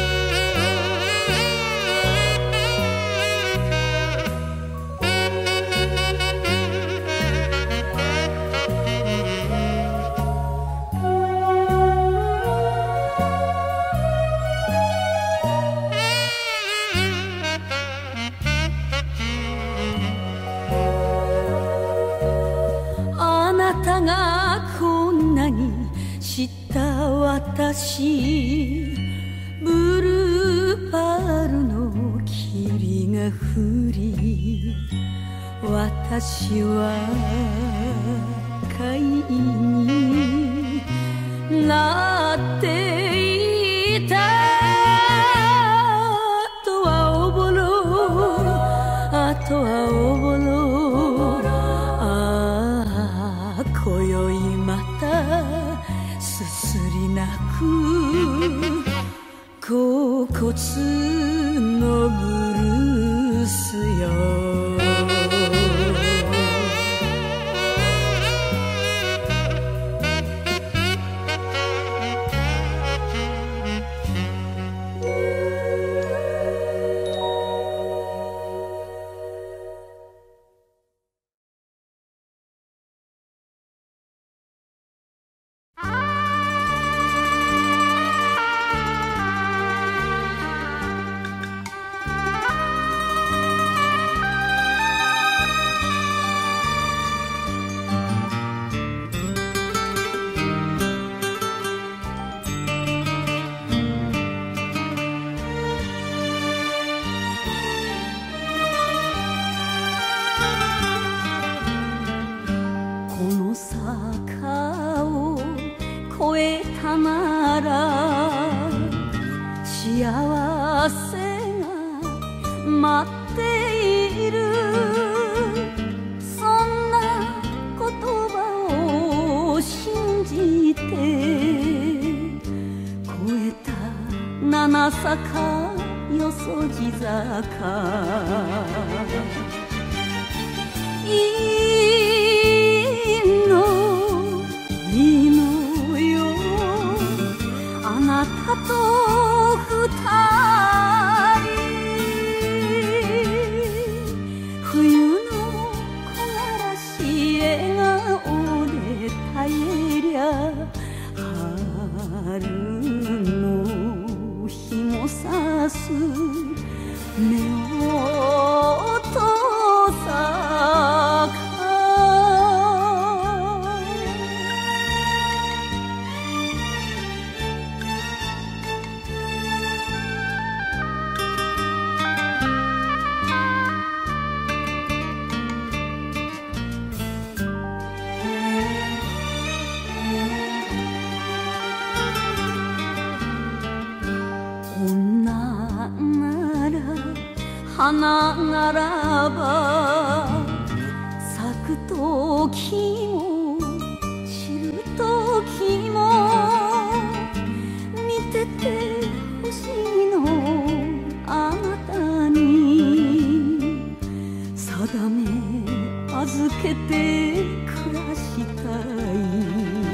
あなたがこんなに知った私、ブルーパールの霧が降り私は貝になっていた。あとはおぼろ、あとはおぼろ。ああ今宵またすすり泣く恍惚のブルースよ。幸せが待っている、そんな言葉を信じて越えた七坂よそじ坂、いいのいいのよあなたと二人、冬の木枯らし笑顔で耐えりゃ春の日もさす目を閉ざか花ならば咲く時も散る時も見ててほしいのあなたに定め預けて暮らしたい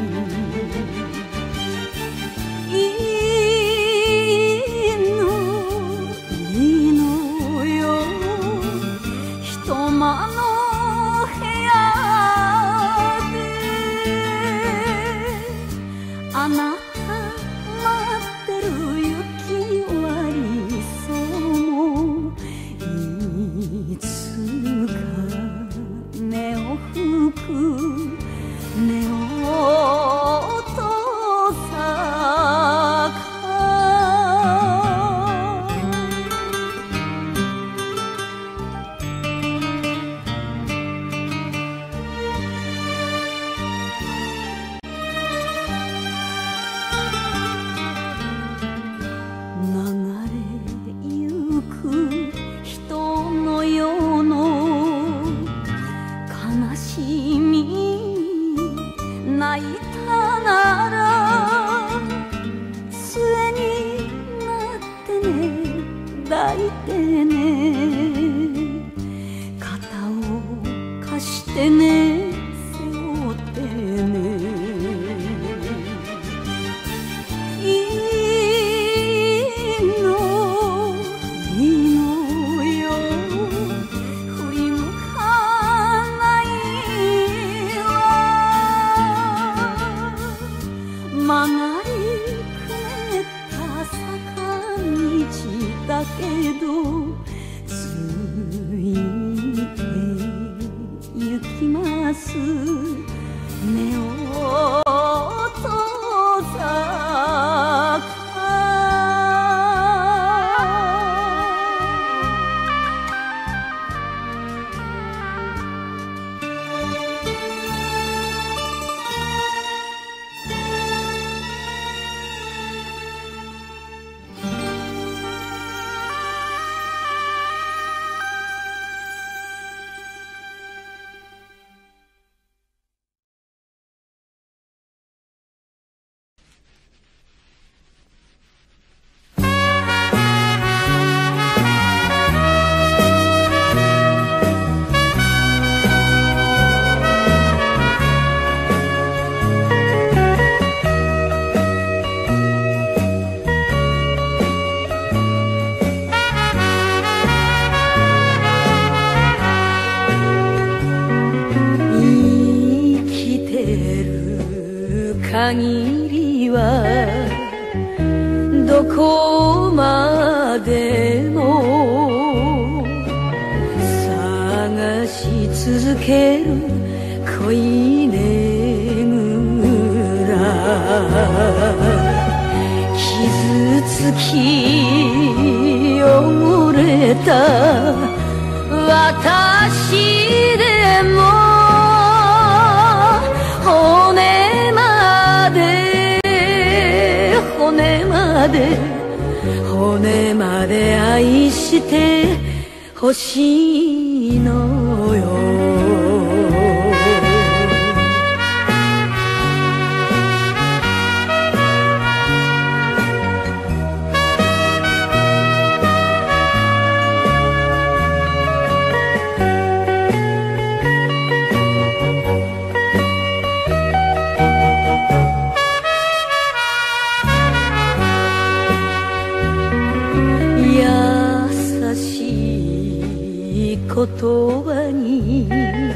限りはどこまでも探し続ける恋ねぐら傷つき汚れた私でも骨まで骨まで骨まで愛してほしいのよ言葉に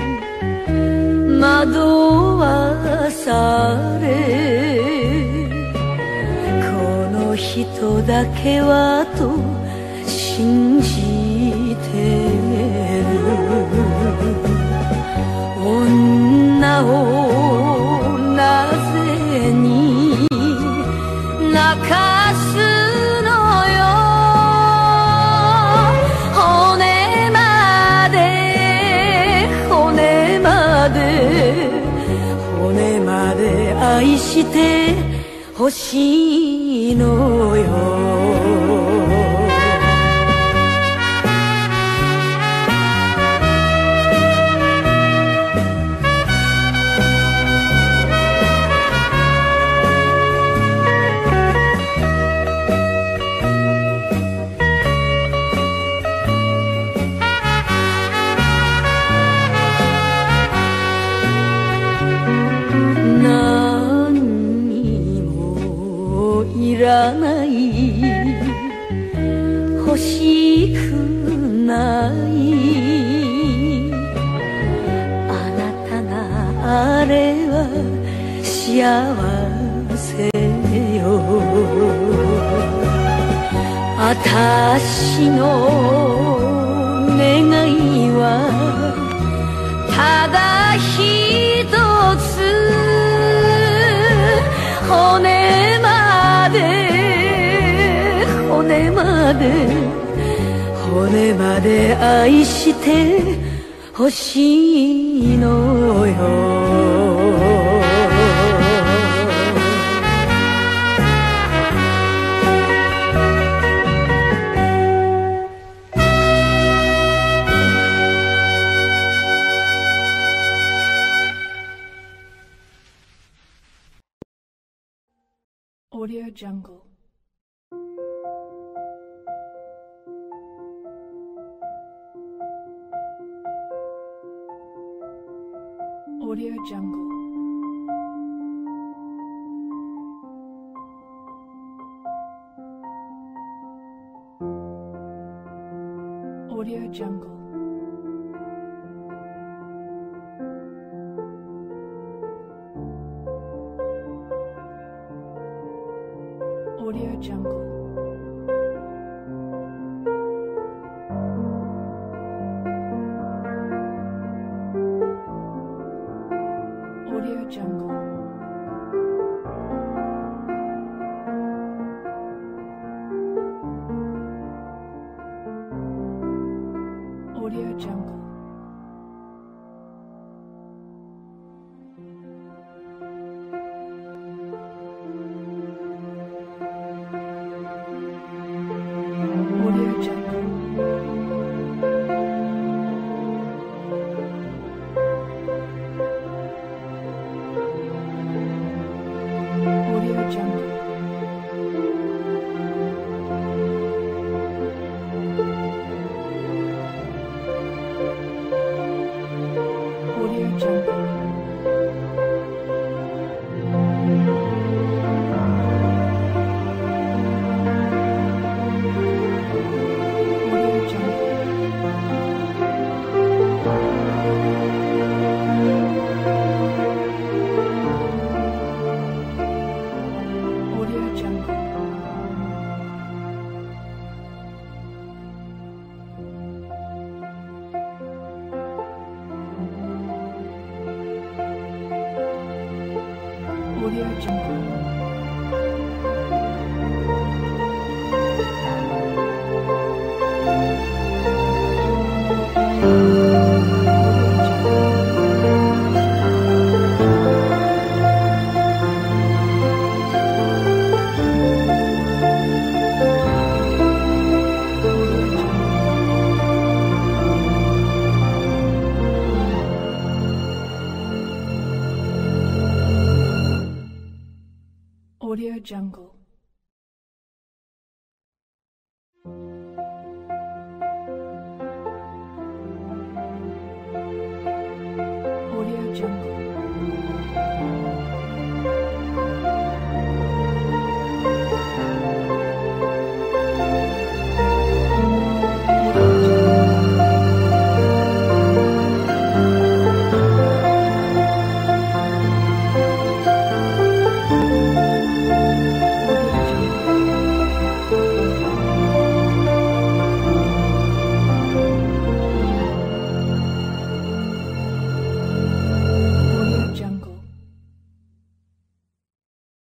惑わされこの人だけはと信じてる女をなぜに泣かすのよ骨まで骨まで骨まで愛してほしいのよれは幸せよ。あたしの願いはただ一つ、骨まで骨まで骨まで愛してほしいのよ。 Audio Jungle. Audio Jungle. Audio Jungle. Audio Jungle. Audio Jungle. Audio Jungle. Audio Jungle. Audio Jungle.